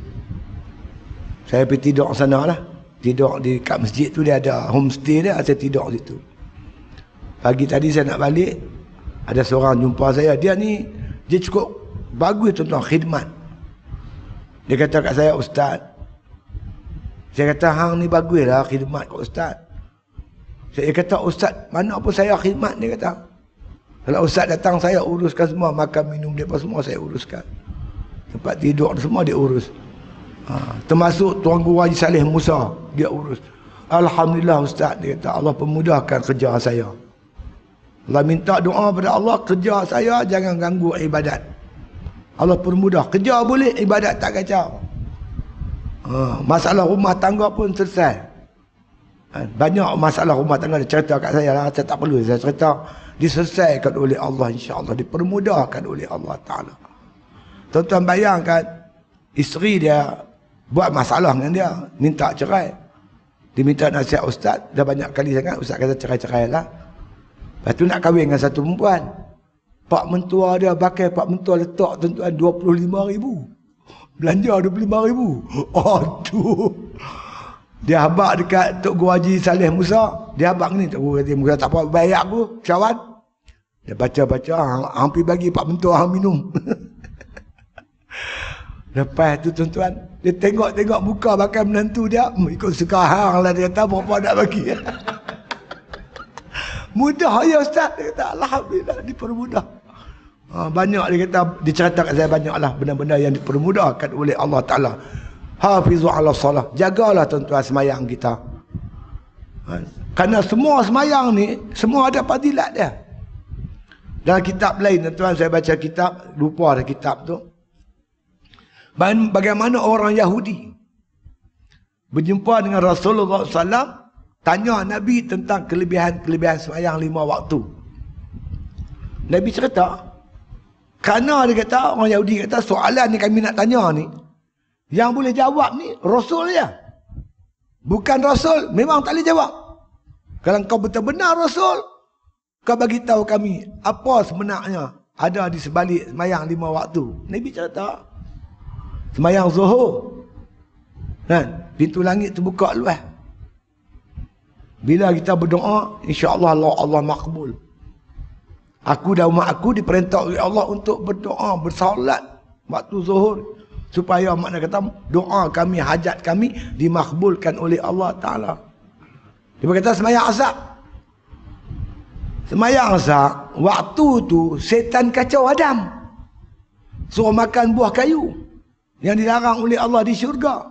Saya pergi tidur sana lah. Tidur di kat masjid tu, dia ada homestay dia, saya tidur situ. Pagi tadi saya nak balik, ada seorang jumpa saya. Dia ni, dia cukup bagus tuan-tuan, khidmat. Dia kata kat saya, Ustaz, Saya kata, hang ni baguslah khidmat kat ustaz. Saya kata, ustaz, mana pun saya khidmat, dia kata. Kalau ustaz datang, saya uruskan semua. Makan, minum, dia semua saya uruskan. Tempat tidur semua dia urus. Ha, termasuk Tuan Guru Haji Saleh Musa, dia urus. Alhamdulillah ustaz, dia kata, Allah pemudahkan kerja saya. Allah minta doa pada Allah, kerja saya jangan ganggu ibadat. Allah permudah. Kerja boleh, ibadat tak kacau. Ha, masalah rumah tangga pun selesai. Ha, banyak masalah rumah tangga dia cerita kat saya lah. Saya tak perlu saya cerita. Diselesaikan oleh Allah, insya-Allah. Dipermudahkan oleh Allah Ta'ala. Tuan-tuan bayangkan, isteri dia buat masalah dengan dia, minta cerai. Dia minta nasihat ustaz, dah banyak kali sangat ustaz kata cerai-cerai lah. Lepas tu nak kahwin dengan satu perempuan. Pak mentua dia pakai pak mentua letak tuan-tuan dua puluh lima ribu. Belanja dua puluh lima ribu. Aduh. Dia habak dekat Tok Guru Haji Saleh Musa. Dia habak ni, Tok Guru Haji Musa tak apa bayar aku, kawan. Dia baca-baca, hampir bagi pak mentua hang minum. Lepas tu tuan-tuan, dia tengok-tengok muka bakal menantu dia, ikut suka hang lah, dia kata berapa nak bagi. Mudah ya ustaz, dia kata alhamdulillah dipermudah. Ha, banyak dia kata, diceritakan saya banyaklah benda-benda yang dipermudahkan oleh Allah Ta'ala. Hafizu ala salah, jagalah tuan-tuan semayang kita. Ha, kerana semua semayang ni, semua ada fadilat dia. Dalam kitab lain tuan-tuan, saya baca kitab, lupa ada kitab tu. Bagaimana orang Yahudi berjumpa dengan Rasulullah sallallahu alaihi wasallam, tanya Nabi tentang kelebihan-kelebihan sembahyang lima waktu. Nabi cerita, kerana dia kata, orang Yahudi kata, soalan ni kami nak tanya ni, yang boleh jawab ni Rasul je. Bukan Rasul, memang tak boleh jawab. Kalau kau betul-benar Rasul, kau bagi tahu kami apa sebenarnya ada di sebalik sembahyang lima waktu. Nabi cerita, sembahyang zuhur, kan, pintu langit terbuka luas. Bila kita berdoa, insya-Allah Allah, Allah makbul. Aku dan umat aku diperintah oleh Allah untuk berdoa, bersolat waktu zuhur, supaya makna kata doa kami, hajat kami dimakbulkan oleh Allah Ta'ala. Dia berkata sembahyang asar. Sembahyang asar, waktu tu setan kacau Adam, suruh makan buah kayu yang dilarang oleh Allah di syurga.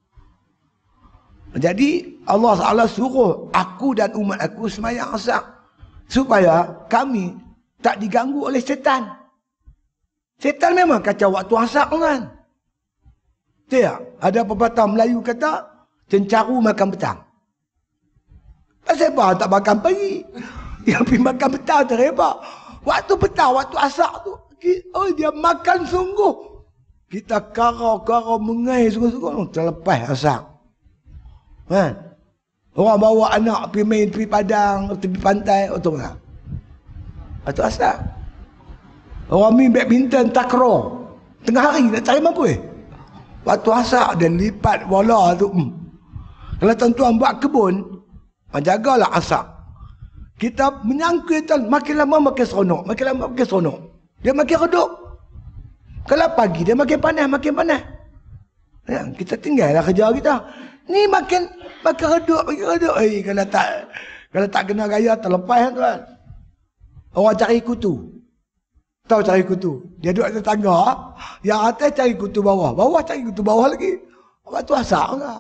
Jadi Allah Taala suruh aku dan umat aku sembahyang asar supaya kami tak diganggu oleh setan. Setan memang kacau waktu asar kan. Tak? Ada pepatah Melayu kata cencaru makan petang. Pasal apa tak makan pagi? Yang pergi makan petang terhebat. Waktu petang, waktu asar tu, oh dia makan sungguh. Kita kara-kara mengai sungguh-sungguh terlepas asar. Kan? Orang bawa anak pergi main tepi padang, tepi pantai, betul tak? Waktu asar. Orang main badminton, takraw, tengah hari nak cari mampu eh? Waktu asar dia lipat bola tu. Hmm. Kalau tuan-tuan buat kebun, jagalah asar. Kita menyangkut, makin lama makin seronok, makin lama makin seronok. Dia makin redup. Kalau pagi dia makin panas, makin panas. Ya, kita tinggallah kerja kita. Ni makin makin redup, makin redup. Eh, kalau tak kalau tak kena gaya terlepas tuan. Orang cari kutu. Tahu cari kutu? Dia duduk atas tangga, yang atas cari kutu bawah, bawah cari kutu bawah lagi. Waktu asar enggak.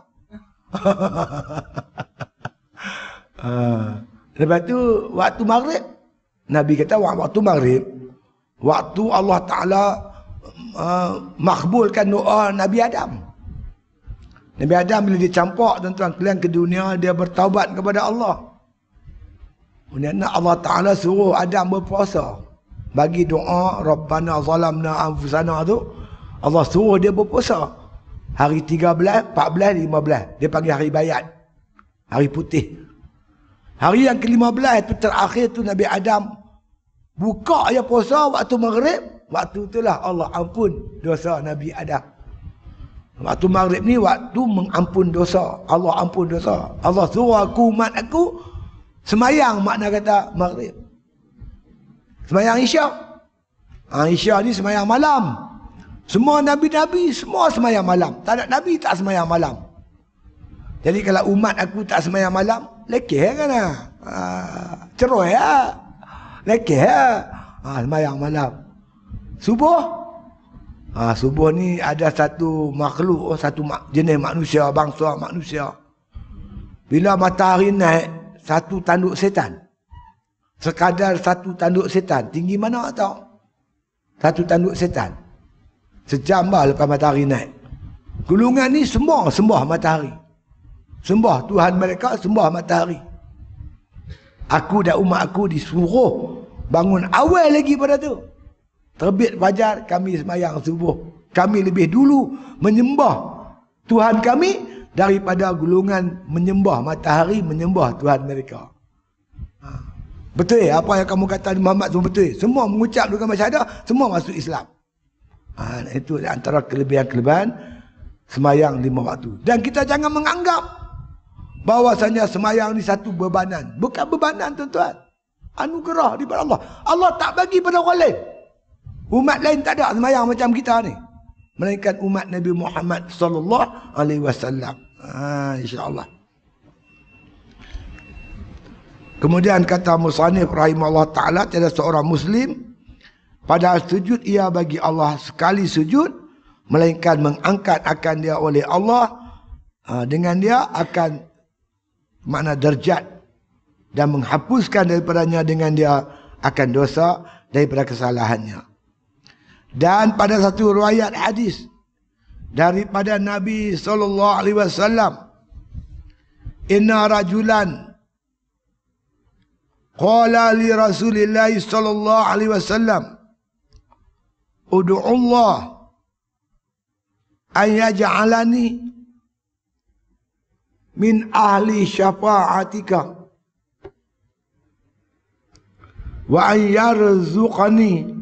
uh, lepas tu waktu maghrib, Nabi kata waktu maghrib, waktu Allah Ta'ala uh, makbulkan doa Nabi Adam. Nabi Adam bila dicampak tuan-tuan kalian ke dunia, dia bertaubat kepada Allah. Kemudian Allah Ta'ala suruh Adam berpuasa. Bagi doa Rabbana zalamna anfusana tu, Allah suruh dia berpuasa. Hari tiga belas, empat belas, lima belas. Dia panggil hari bayat. Hari putih. Hari yang ke lima belas itu terakhir tu Nabi Adam buka dia puasa waktu maghrib. Waktu itulah Allah ampun dosa Nabi Adam. Waktu maghrib ni waktu mengampun dosa. Allah ampun dosa. Allah suruh aku, umat aku semayang, makna kata maghrib. Semayang Isyak. Ha, Isyak ni semayang malam. Semua Nabi-Nabi semua semayang malam. Tak ada Nabi tak semayang malam. Jadi kalau umat aku tak sembahyang malam, lekeh kan lah. Ha, ceroy lah. Lekeh lah. Ha, sembahyang malam. Subuh. Ha, subuh ni ada satu makhluk, satu jenis manusia, bangsa manusia. Bila matahari naik, satu tanduk setan. Sekadar satu tanduk setan. Tinggi mana tahu? Satu tanduk setan. Sejam bah lepas matahari naik. Gulungan ni semua sembah matahari. Sembah Tuhan mereka, sembah matahari. Aku dan umat aku disuruh bangun awal lagi pada tu. Terbit fajar, kami sembahyang subuh. Kami lebih dulu menyembah Tuhan kami daripada gulungan menyembah matahari, menyembah Tuhan mereka. Ha. Betul apa yang kamu kata Muhammad semua betul. Semua mengucap dengan syahadah, semua masuk Islam. Ha, itu antara kelebihan-kelebihan sembahyang lima waktu. Dan kita jangan menganggap bahwasanya sembahyang ni satu bebanan. Bukan bebanan tuan-tuan. Anugerah daripada Allah. Allah tak bagi pada orang lain. Umat lain tak ada sembahyang macam kita ni. Melainkan umat Nabi Muhammad sallallahu alaihi wasallam. Ha, insya-Allah. Kemudian kata musannif rahimahullah taala, tiada seorang muslim pada sujud ia bagi Allah sekali sujud melainkan mengangkat akan dia oleh Allah. Ha, dengan dia akan makna derajat dan menghapuskan daripadanya dengan dia akan dosa daripada kesalahannya. Dan pada satu riwayat hadis daripada Nabi sallallahu alaihi wasallam, inna rajulan qala li Rasulillah sallallahu alaihi wasallam ud'u Allah an yaj'alani min ahli syafa'atika wa an yarzuqani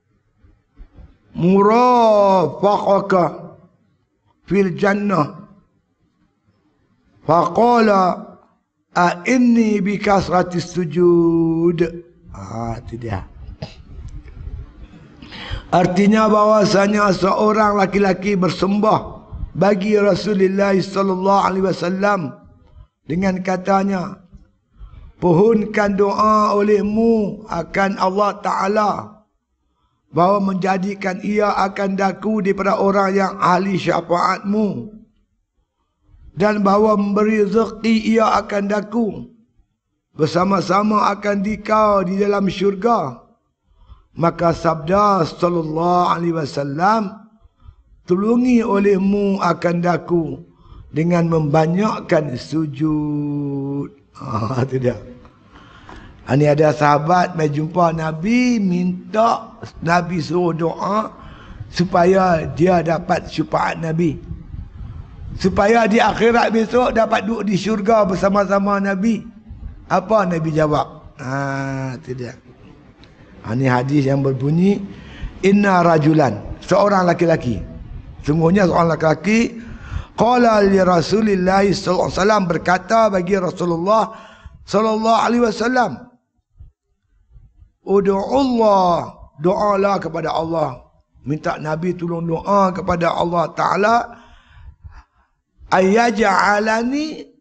murafaqaka fil jannah. Faqala a inni bi kasratis sujud. Ah, itu dia. Artinya bahwasanya seorang laki-laki bersembah bagi Rasulullah sallallahu alaihi wasallam dengan katanya, pohonkan doa olehmu akan Allah Ta'ala bahawa menjadikan ia akan daku daripada orang yang ahli syafaatmu, dan bahawa memberi rezeki ia akan daku bersama-sama akan dikau di dalam syurga. Maka sabda sallallahu alaihi wasallam, tolongi olehmu akan daku dengan membanyakkan sujud. Ah, itu dia. Ini ada sahabat mai jumpa Nabi, minta Nabi suruh doa supaya dia dapat syafaat Nabi. Supaya di akhirat besok dapat duduk di syurga bersama-sama Nabi. Apa Nabi jawab? Ah, itu dia. Ini hadis yang berbunyi, inna rajulan, seorang laki-laki. Sungguhnya seorang laki-laki qala li Rasulillah sallallahu alaihi wasallam, berkata bagi Rasulullah sallallahu alaihi wasallam, ud'u Allah, doalah kepada Allah, minta Nabi tolong doa kepada Allah Ta'ala, ayyaj'alani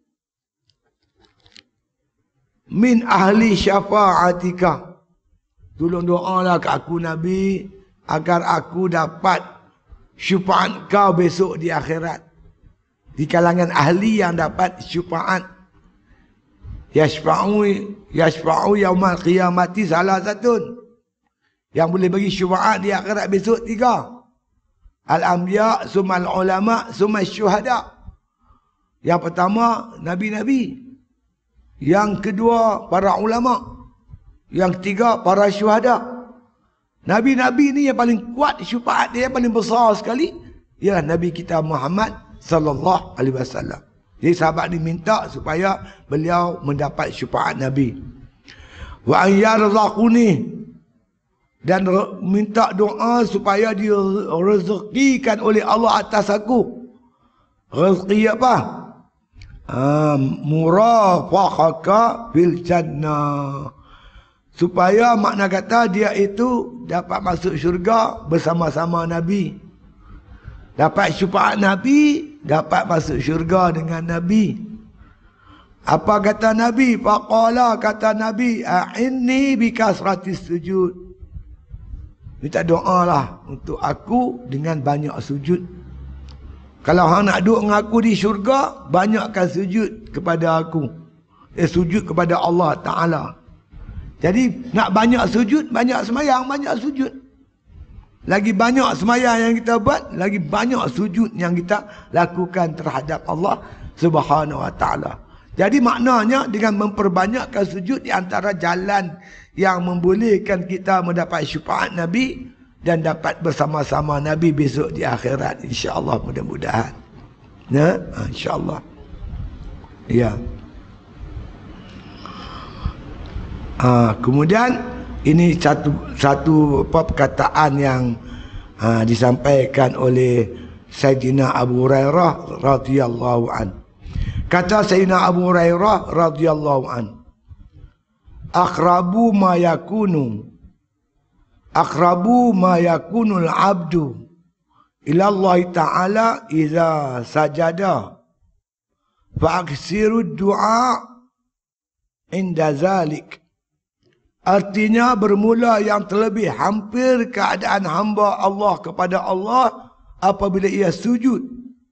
min ahli syafa'atika, tolong doalah ke aku Nabi agar aku dapat syafaat kau besok di akhirat, di kalangan ahli yang dapat syafaat. Yashfa'u yashfa'u yaumal qiyamati salah satu yang boleh bagi syafaat di akhirat besok tiga. Al-anbiya, summa al-ulama, summa syuhada. Yang pertama nabi-nabi, yang kedua para ulama, yang ketiga para syuhada. Nabi-nabi ni yang paling kuat syafaat dia, yang paling besar sekali ialah Nabi kita Muhammad sallallahu alaihi wasallam. Jadi sahabat ni minta supaya beliau mendapat syafaat Nabi. Wa an yarzaquni, dan minta doa supaya direzekikan oleh Allah atas aku. Rezeki apa? Ah, murafaqaka fil jannah. Supaya makna kata dia itu dapat masuk syurga bersama-sama Nabi. Dapat syafaat Nabi dapat masuk syurga dengan Nabi. Apa kata Nabi? Faqala, kata Nabi, a'inni bikasratis sujud. Minta doa lah untuk aku dengan banyak sujud. Kalau hang nak duduk dengan aku di syurga, banyakkan sujud kepada aku. Eh, sujud kepada Allah Ta'ala. Jadi nak banyak sujud, banyak semayang, banyak sujud. Lagi banyak semayang yang kita buat, lagi banyak sujud yang kita lakukan terhadap Allah Subhanahu Wa Ta'ala. Jadi maknanya dengan memperbanyakkan sujud di antara jalan yang membolehkan kita mendapat syafaat Nabi dan dapat bersama-sama Nabi besok di akhirat, insya-Allah, mudah-mudahan. Ya, insya-Allah. Ya. Ah, kemudian ini satu satu apa perkataan yang ah, disampaikan oleh Sayyidina Abu Hurairah radhiyallahu an. Kata Sayyidina Abu Hurairah radhiyallahu an, "Aqrabu ma yakunu Aqrabu ma yakunul abdu ila Allah Ta'ala idza sajada fa'aksiru du'a inda zalik." Artinya bermula yang terlebih hampir keadaan hamba Allah kepada Allah apabila ia sujud,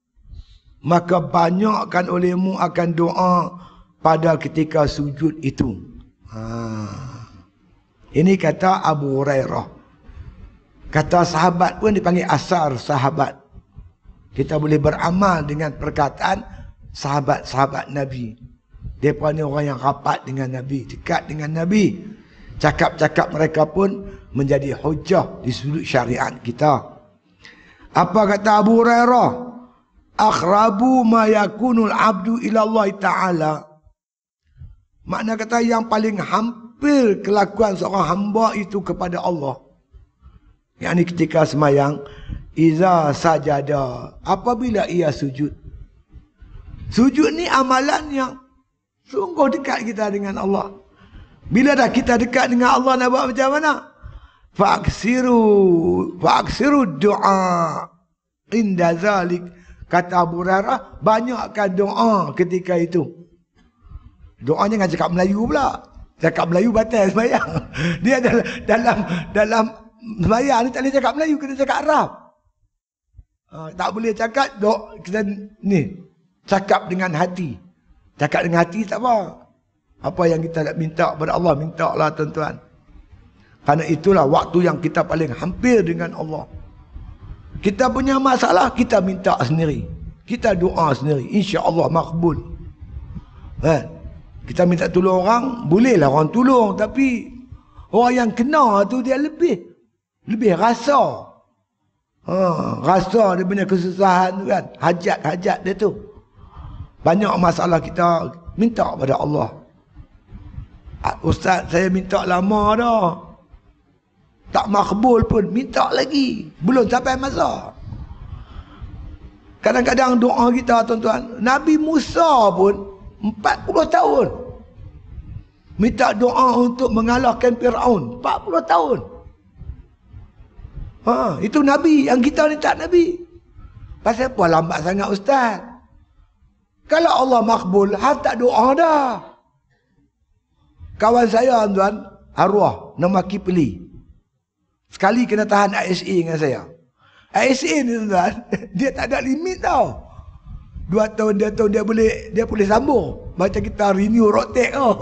maka banyakkan olehmu akan doa pada ketika sujud itu. Ha. Ini kata Abu Hurairah. Kata sahabat pun dipanggil asar sahabat. Kita boleh beramal dengan perkataan sahabat-sahabat Nabi. Mereka ni orang yang rapat dengan Nabi, dekat dengan Nabi. Cakap-cakap mereka pun menjadi hujah di sudut syariat kita. Apa kata Abu Hurairah? Akhrabu ma yakunul abdu ila Allah Ta'ala. Makna kata yang paling hampir kelakuan seorang hamba itu kepada Allah. Yang ini ketika semayang, iza sajada, apabila ia sujud. Sujud ni amalan yang sungguh dekat kita dengan Allah. Bila dah kita dekat dengan Allah, nak buat macam mana? Fa'aksiru Fa'aksiru doa inda zalik. Kata Abu Hurairah, banyakkan doa ketika itu. Doanya dengan cakap Melayu pula. Cakap Melayu batal sembahyang. Dia dalam dalam dalam sembahyang ni tak boleh cakap Melayu, kena cakap Arab. Ha, tak boleh cakap dok kita ni cakap dengan hati. Cakap dengan hati tak apa. Apa yang kita nak minta kepada Allah, mintalah tuan-tuan. Karena itulah waktu yang kita paling hampir dengan Allah. Kita punya masalah, kita minta sendiri. Kita doa sendiri. InsyaAllah makbul. Kan? Kita minta tolong orang, bolehlah orang tolong. Tapi orang yang kena tu dia lebih. Lebih rasa. Ha, rasa dia punya kesusahan tu kan. Hajat-hajat dia tu. Banyak masalah kita minta kepada Allah. Ustaz, saya minta lama dah. Tak makbul pun, minta lagi. Belum sampai masa. Kadang-kadang doa kita, tuan-tuan, Nabi Musa pun empat puluh tahun minta doa untuk mengalahkan Fir'aun. empat puluh tahun. Ha, itu Nabi. Yang kita ni tak Nabi. Pasal apa lambat sangat Ustaz? Kalau Allah makbul, hantar doa dah. Kawan saya, tuan, arwah nama Kipli. Sekali kena tahan I S A dengan saya. I S A ni, tuan, dia tak ada limit tau. Dua tahun dia tahun dia boleh dia boleh sambung. Macam kita renew rotek tau.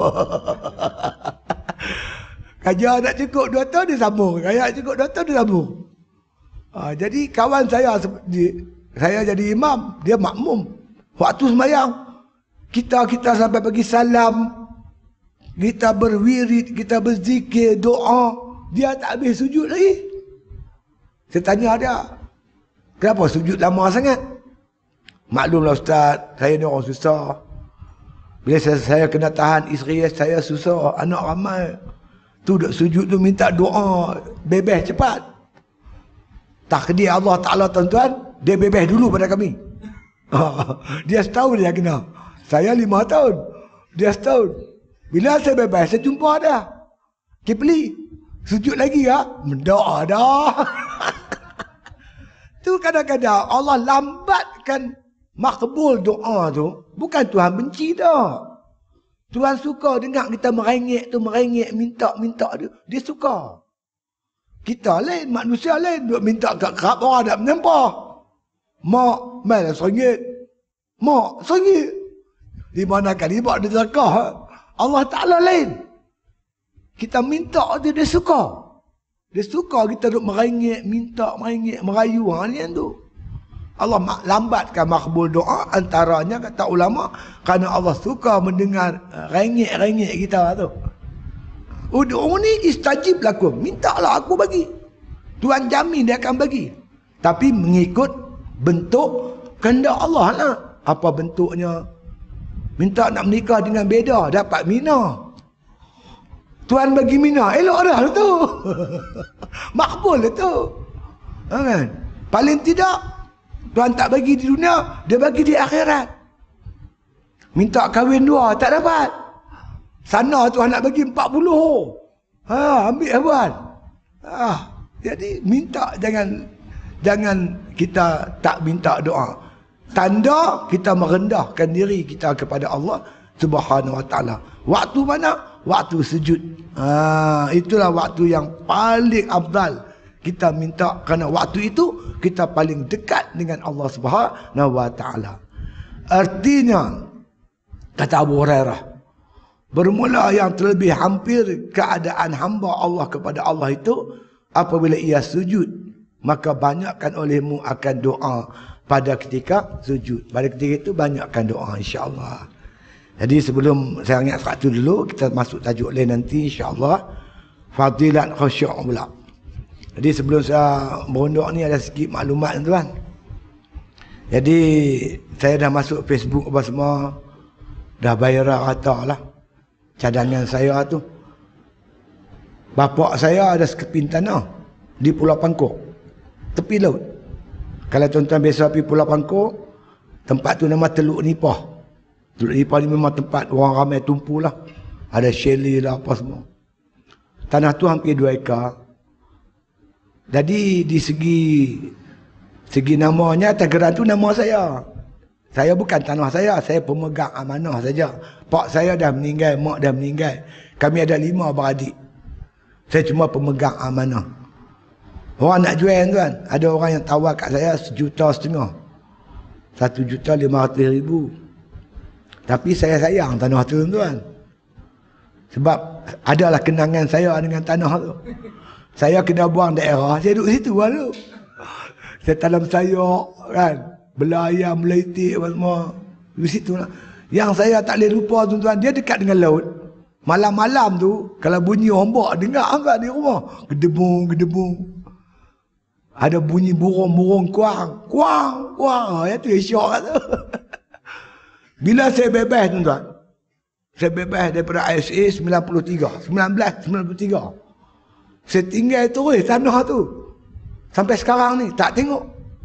Kerja nak cukup dua tahun dia sambung. Kaya cukup dua tahun dia sambung. Ha, jadi kawan saya, saya jadi imam, dia makmum. Waktu sembahyang, kita-kita sampai bagi salam, kita berwirid, kita berzikir, doa, dia tak habis sujud lagi. Saya tanya dia, kenapa sujud lama sangat? Maklumlah Ustaz, saya ni orang susah. Bila saya, saya kena tahan isteri saya susah, anak ramai. Tu duk sujud tu minta doa, bebas cepat. Takdir Allah Ta'ala, tuan-tuan, dia bebas dulu pada kami. Dia setahun dia kena. Saya lima tahun. Dia setahun. Bila saya bebas, saya jumpa dah. Kipli, sujud lagi ya? Mendoa dah. Tu kadang-kadang Allah lambatkan makbul doa tu bukan Tuhan benci dah. Tuhan suka dengar kita merengek tu, merengek, minta-minta dia. Dia suka. Kita lain, manusia lain, duk minta kat kerap orang tak menyempah. Mak, main seringgit. Mak, seringgit. Di mana kali buat dia zakah. Allah Ta'ala lain. Kita minta dia, dia suka. Dia suka kita duk merengek, minta, merengek, merayu. Ha, ni tu. Allah lambatkan makbul doa, antaranya kata ulama kerana Allah suka mendengar rengek-rengek kita tu. Ud'uni istajib lakum, mintalah aku bagi. Tuhan jamin dia akan bagi. Tapi mengikut bentuk kehendak Allah lah. Apa bentuknya? Minta nak menikah dengan beda, dapat mina. Tuhan bagi mina, elok dah tu. Makbul tu. Ha, kan? Paling tidak Tuhan tak bagi di dunia, dia bagi di akhirat. Minta kahwin dua, tak dapat. Sana Tuhan nak bagi empat puluh. Ha, ambil hewan. Ha, jadi minta, jangan jangan kita tak minta doa. Tanda kita merendahkan diri kita kepada Allah Subhanahu wa taala. Waktu mana? Waktu sujud. Ha, itulah waktu yang paling afdal. Kita minta kerana waktu itu kita paling dekat dengan Allah Subhanahu wa taala. Artinya kata Abu Hurairah, bermula yang terlebih hampir keadaan hamba Allah kepada Allah itu apabila ia sujud, maka banyakkan olehmu akan doa pada ketika sujud. Pada ketika itu banyakkan doa, insya-Allah. Jadi sebelum saya ingat satu dulu, kita masuk tajuk lain nanti insya-Allah. Fadilat khusyuk pula. Jadi sebelum saya merunduk ni ada sikit maklumat tuan. Jadi saya dah masuk Facebook apa semua. Dah bayar rata lah cadangan saya tu. Bapak saya ada sekeping tanah di Pulau Pangkor, tepi laut. Kalau tuan-tuan biasa pergi Pulau Pangkor, tempat tu nama Teluk Nipah. Teluk Nipah ni memang tempat orang ramai tumpu lah. Ada chalet lah apa semua. Tanah tu hampir dua ekar. Jadi di segi segi namanya Tageran tu nama saya. Saya bukan tanah saya, saya pemegang amanah saja. Pak saya dah meninggal, mak dah meninggal. Kami ada lima beradik. Saya cuma pemegang amanah. Orang nak jual tuan, ada orang yang tawar kat saya sejuta setengah. Satu juta lima ratus ribu. Tapi saya sayang tanah tu tuan. Sebab adalah kenangan saya dengan tanah tu. Saya kena buang daerah, saya duduk situ lalu. Saya tanam sayur kan, bela ayam, bela itik apa semua. Di situ lah. Yang saya tak boleh lupa tuan-tuan, dia dekat dengan laut. Malam-malam tu kalau bunyi ombak dengar kan di rumah, gedebung gedebung. Ada bunyi burung-burung kuang, kuang, kuang. Ya tu syok tu. Bila saya bebas tuan-tuan. Saya bebas daripada I S A sembilan puluh tiga, sembilan belas sembilan puluh tiga. Saya tinggal terus tanah tu. Sampai sekarang ni tak tengok.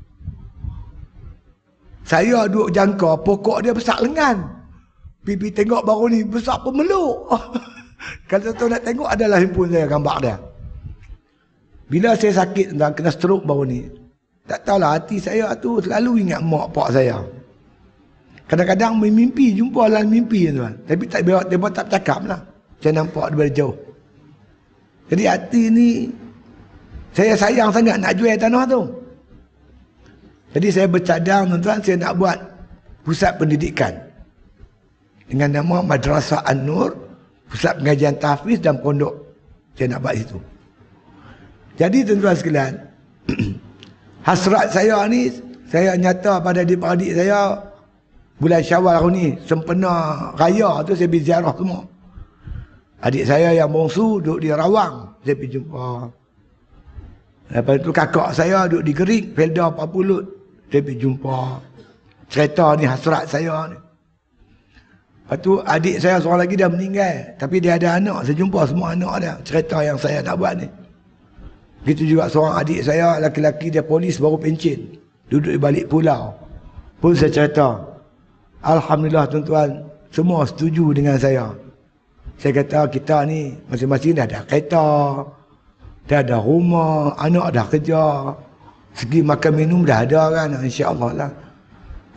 Saya duduk jangka pokok dia besar lengan. Pipi tengok baru ni besar pemeluk. Kalau tu nak tengok adalah handphone saya gambar dia. Bila saya sakit dan kena stroke baru ni, tak tahulah hati saya tu selalu ingat mak pak saya. Kadang-kadang mimpi jumpa dalam mimpi tuan. Tapi tak dia tak bercakap lah. Saya nampak daripada jauh. Jadi hati ni saya sayang sangat nak jual tanah tu. Jadi saya bercadang tuan-tuan, saya nak buat pusat pendidikan dengan nama Madrasah An-Nur, pusat pengajian tahfiz dan pondok. Saya nak buat itu. Jadi tuan-tuan sekalian, hasrat saya ni saya nyata pada adik-adik saya bulan Syawal ni sempena raya tu saya pergi ziarah semua. Adik saya yang bongsu duduk di Rawang, saya pergi jumpa. Lepas tu kakak saya duduk di Gerik, Felda Papulut, saya pergi jumpa. Cerita ni hasrat saya ni. Lepas tu adik saya seorang lagi dah meninggal, tapi dia ada anak, saya jumpa semua anak dia. Cerita yang saya nak buat ni. Begitu juga seorang adik saya, laki-laki dia polis baru pencen, duduk di balik pulau. Pun saya cerita. Alhamdulillah tuan-tuan, semua setuju dengan saya. Saya kata kita ni masing-masing dah ada kereta, dah ada rumah, anak dah kerja, segi makan minum dah ada kan, insya-Allah lah.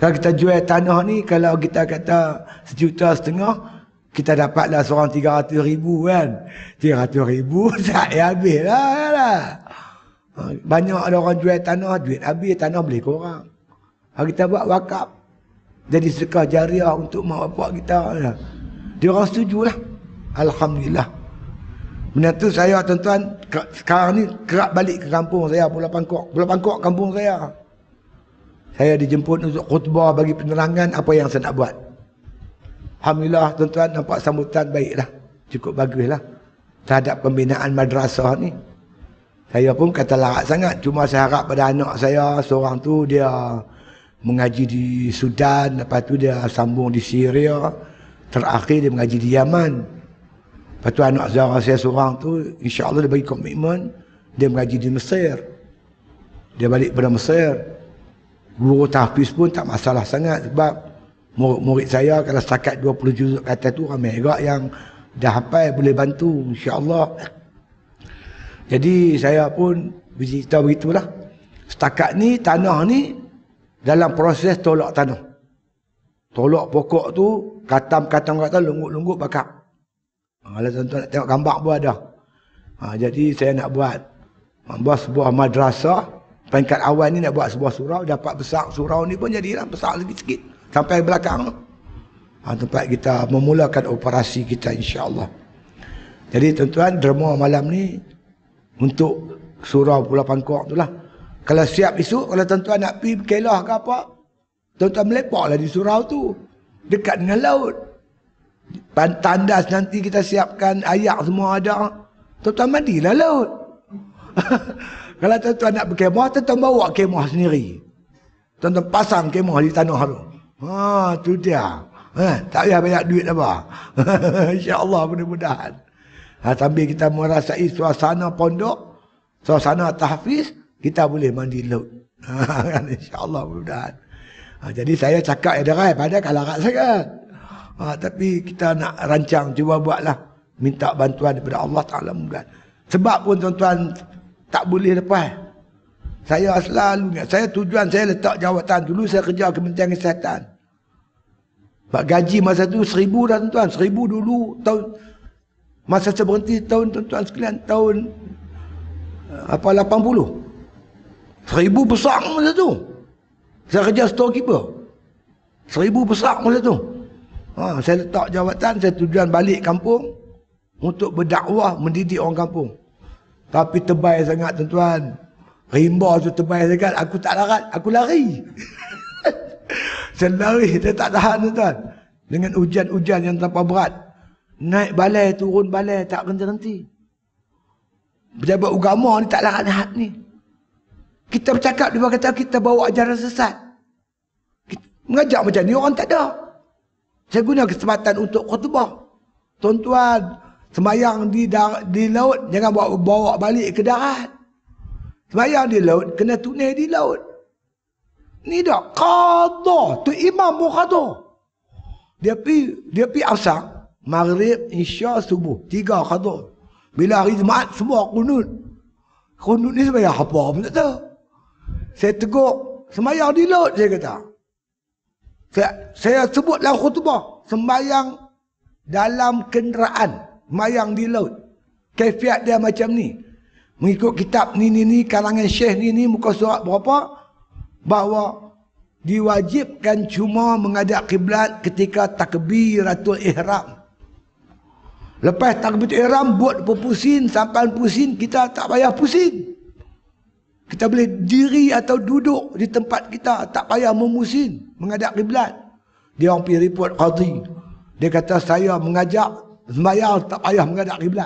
Kalau kita jual tanah ni, kalau kita kata sejuta setengah, kita dapatlah seorang tiga ratus ribu kan. Tiga ratus ribu tak habis lah, lah. Banyak ada orang jual tanah, duit habis, tanah beli korang. Kalau kita buat wakaf, jadi sedekah jariah untuk mak bapak kita lah. Dia orang setuju lah. Alhamdulillah. Benda tu saya tuan-tuan, sekarang ni kerap balik ke kampung saya, Pulau Pangkok. Pulau Pangkok kampung saya. Saya dijemput untuk khutbah bagi penerangan apa yang saya nak buat. Alhamdulillah tuan-tuan, nampak sambutan baik lah. Cukup bagus lah. Terhadap pembinaan madrasah ni. Saya pun kata larat sangat. Cuma saya harap pada anak saya, seorang tu dia mengaji di Sudan. Lepas tu dia sambung di Syria. Terakhir dia mengaji di Yaman. Lepas tu anak saudara saya seorang tu, insya-Allah dia bagi komitmen. Dia mengaji di Mesir. Dia balik pada Mesir. Guru tahfiz pun tak masalah sangat sebab murid-murid saya kalau setakat dua puluh juzuk kata tu ramai juga yang dah hafal boleh bantu insya-Allah. Jadi saya pun bercerita begitulah. Setakat ni tanah ni dalam proses tolak tanah. Tolak pokok tu, katam-katam kata lungut-lungut bakar. Ha, kalau tuan-tuan nak tengok gambar pun ada. Ha, jadi saya nak buat buat sebuah madrasah. Peringkat awal ni nak buat sebuah surau, dapat besar surau ni pun jadilah besar lagi sikit sampai belakang. Ha, tempat kita memulakan operasi kita insya-Allah. Jadi tuan-tuan, derma malam ni untuk surau Pulau Pangkok tu lah. Kalau siap esok, kalau tuan-tuan nak pergi Kelah ke apa, tuan-tuan melepaklah di surau tu. Dekat dengan laut. Tandas nanti kita siapkan, ayak semua ada. Tuan-tuan mandilah laut. Kalau tuan-tuan nak berkemah, tuan-tuan bawa kemah sendiri. Tuan-tuan pasang kemah di tanah tu. Ha, tu dia. Ha, tak payah banyak duit apa. InsyaAllah mudah-mudahan. Ha, sambil kita merasai suasana pondok, suasana tahfiz, kita boleh mandi laut. Ha, InsyaAllah mudah-mudahan. Ha, jadi saya cakap ya derai pada kalarat sangat. Ha, tapi kita nak rancang, cuba buatlah. Minta bantuan daripada Allah Ta'ala mudah. Sebab pun tuan-tuan tak boleh lepas. Saya selalu ingat, saya tujuan saya letak jawatan dulu, saya kerja Kementerian Kesihatan. Bak gaji masa tu seribu dah tuan-tuan, seribu dulu tahun masa saya berhenti tahun tuan-tuan sekalian tahun apa lapan puluh. Seribu besar masa tu. Saya kerja storekeeper. Seribu besar masa tu. Ha, saya letak jawatan, saya tujuan balik kampung untuk berdakwah, mendidik orang kampung. Tapi tebal sangat tuan-tuan. Rimba tu tebal sangat, aku tak larat, aku lari. Saya lari, saya tak tahan tuan-tuan. Dengan hujan-hujan yang tanpa berat. Naik balai, turun balai, tak henti-henti. Pejabat agama ni tak larat nahat ni. Kita bercakap, dia kata kita bawa ajaran sesat. Kita mengajak macam ni, orang tak ada. Saya guna kesempatan untuk khutbah. Tuan-tuan, sembahyang di di laut, jangan bawa, bawa balik ke darat. Sembahyang di laut, kena tunai di laut. Ni dah qadha, tu imam pun qadha. Dia pi dia pi asar, maghrib, isya, subuh, tiga qadha. Bila hari Jumaat semua kunut. Kunut ni sembahyang apa pun tak tahu. Saya tegur, sembahyang di laut saya kata. Saya saya sebut dalam khutbah, sembahyang dalam kenderaan. Mayang di laut. Kaifiat dia macam ni. Mengikut kitab ni ni ni, karangan syekh ni ni, muka surat berapa, bahawa diwajibkan cuma menghadap kiblat ketika takbiratul ihram. Lepas takbiratul ihram, buat pusing, sampai pusing, kita tak payah pusing. Kita boleh diri atau duduk di tempat kita, tak payah memusing, menghadap kiblat. Dia orang pergi report qadhi. Dia kata saya mengajak sembahyang tak payah menghadap kiblat.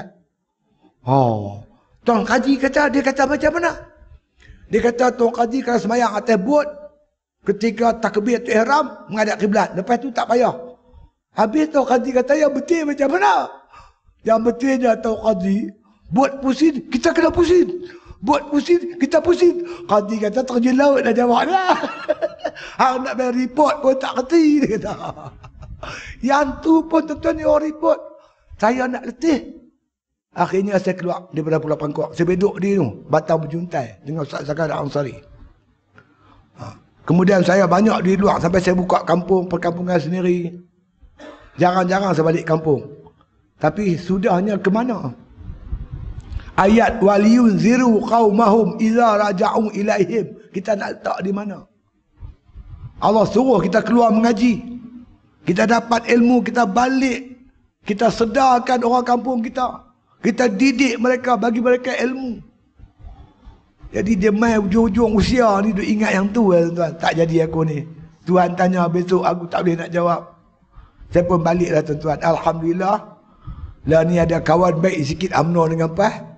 Oh, Tuan Kaji kata, dia kata macam mana? Dia kata Tuan Kaji kalau sembahyang atas bot, ketika takbir tu ihram menghadap kiblat, lepas tu tak payah. Habis Tuan Kaji kata yang betul macam mana? Yang betulnya Tuan Kaji, bot pusing, kita kena pusing. Bot pusing, kita pusing. Kaji kata terjun laut dah jawab dah. Hang nak bayar report pun tak kerti, dia kata. Yang tu pun tuan-tuan ni orang report. Saya nak letih. Akhirnya saya keluar daripada Pulau Pangkok. Saya duduk di tu, Batam Berjuntai dengan Ustaz Zakar Ansari. Ha. Kemudian saya banyak di luar sampai saya buka kampung, perkampungan sendiri. Jarang-jarang saya balik kampung. Tapi sudahnya ke mana? Ayat waliyunziru qaumahum idza raja'u ilaihim. Kita nak letak di mana? Allah suruh kita keluar mengaji. Kita dapat ilmu, kita balik. Kita sedarkan orang kampung kita. Kita didik mereka, bagi mereka ilmu. Jadi dia main ujung-ujung usia ni duk ingat yang tu lah tuan. Tak jadi aku ni. Tuhan tanya besok aku tak boleh nak jawab. Saya pun baliklah tuan-tuan. Alhamdulillah. Lah ni ada kawan baik sikit U M N O dengan P A H.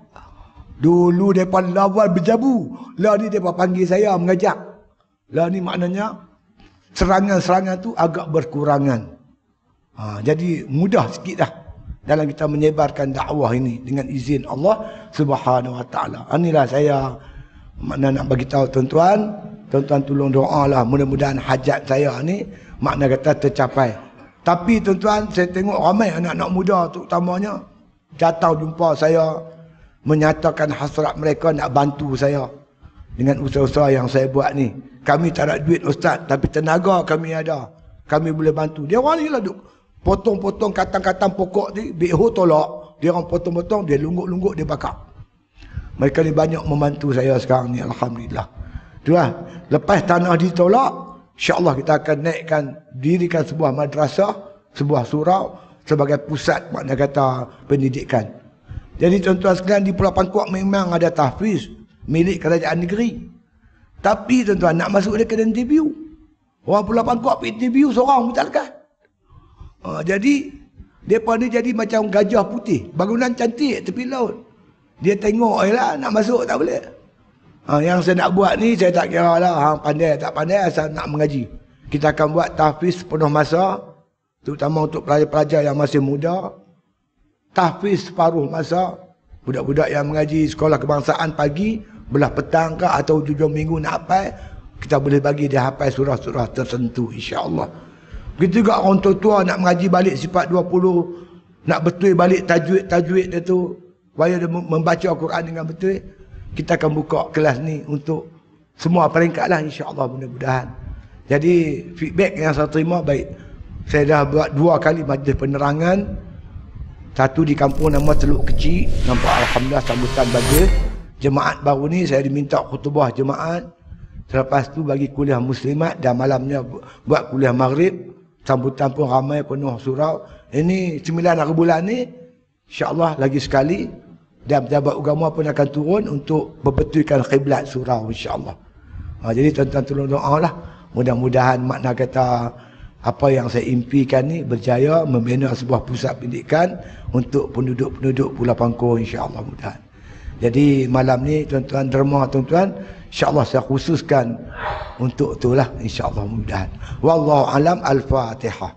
Dulu mereka lawan berjabu. Lah ni mereka panggil saya mengajak. Lah ni maknanya serangan-serangan tu agak berkurangan. Ha, jadi mudah sikit dah dalam kita menyebarkan dakwah ini dengan izin Allah Subhanahu Wa Taala. Inilah saya makna nak bagi tahu tuan-tuan, tuan-tuan tolong doalah mudah-mudahan hajat saya ni makna kata tercapai. Tapi tuan-tuan, saya tengok ramai anak-anak muda terutamanya datang jumpa saya menyatakan hasrat mereka nak bantu saya dengan usaha-usaha yang saya buat ni. Kami tak ada duit ustaz, tapi tenaga kami ada. Kami boleh bantu. Dia orang ni lah duk potong-potong katang-katang pokok ni, beho tolak. Dia orang potong-potong, dia lungguk-lungguk, dia bakar. Mereka ni banyak membantu saya sekarang ni, alhamdulillah. Itulah, lepas tanah ditolak, insya-Allah kita akan naikkan, dirikan sebuah madrasah, sebuah surau sebagai pusat makna kata pendidikan. Jadi tuan-tuan sekalian, di Pulau Pangkuak memang ada tahfiz milik kerajaan negeri. Tapi tuan-tuan nak masuk dia kena interview. Orang Pulau Pangkuak pergi interview seorang pun tak lekat. Ha, jadi depa ni jadi macam gajah putih, bangunan cantik tepi laut. Dia tengok je lah, nak masuk tak boleh. Ha, yang saya nak buat ni saya tak kira lah hang pandai tak pandai, asal nak mengaji. Kita akan buat tahfiz penuh masa, terutama untuk pelajar-pelajar yang masih muda. Tahfiz separuh masa, budak-budak yang mengaji sekolah kebangsaan pagi, belah petang ke atau hujung minggu nak hafal, kita boleh bagi dia hafal surah-surah tertentu insya-Allah. Begitu juga orang tua-tua nak mengaji balik sifat dua puluh, nak betul balik tajwid-tajwid dia tu, supaya dia membaca Al-Quran dengan betul. Kita akan buka kelas ni untuk semua peringkat lah insya-Allah, mudah-mudahan. Jadi feedback yang saya terima baik. Saya dah buat dua kali majlis penerangan. Satu di kampung nama Teluk Kecil, nampak alhamdulillah sambutan bagus. Jemaat baru ni saya diminta khutbah jemaat. Selepas tu bagi kuliah muslimat dan malamnya buat kuliah maghrib. Sambutan pun ramai penuh surau. Ini sembilan hari bulan ni insya-Allah lagi sekali, dan pejabat agama pun akan turun untuk membetulkan kiblat surau insya-Allah. Ha, jadi tuan-tuan tolong doalah mudah-mudahan makna kata apa yang saya impikan ni berjaya membina sebuah pusat pendidikan untuk penduduk-penduduk Pulau Pangkor insya-Allah mudah. Jadi malam ni tuan-tuan derma tuan-tuan insya-Allah saya khususkan untuk itulah insya-Allah mudah. Wallahu alam. Al-Fatihah.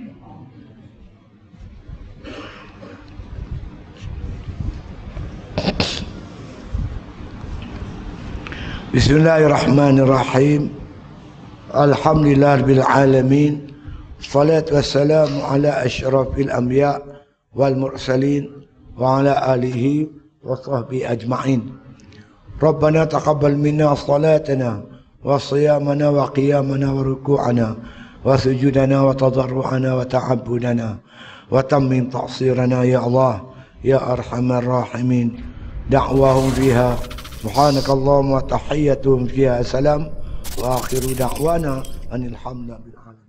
Bismillahirrahmanirrahim. Alhamdulillahirabbil alamin. Salatu wassalamu ala asyrafil anbiya wal mursalin wa ala alihi wa sahbihi ajma'in. Rabbana taqabbal minna salatana wa siyamana wa qiyamana wa ruku'ana wa sujudana wa tadarru'ana wa ta'abbudana wa tammim taqsirana ya Allah ya arhamar rahimin. Da'wahum fiha subhanakallahumma wa tahiyyatuhum fiha salam wa akhiru da'wana anil hamdulillah.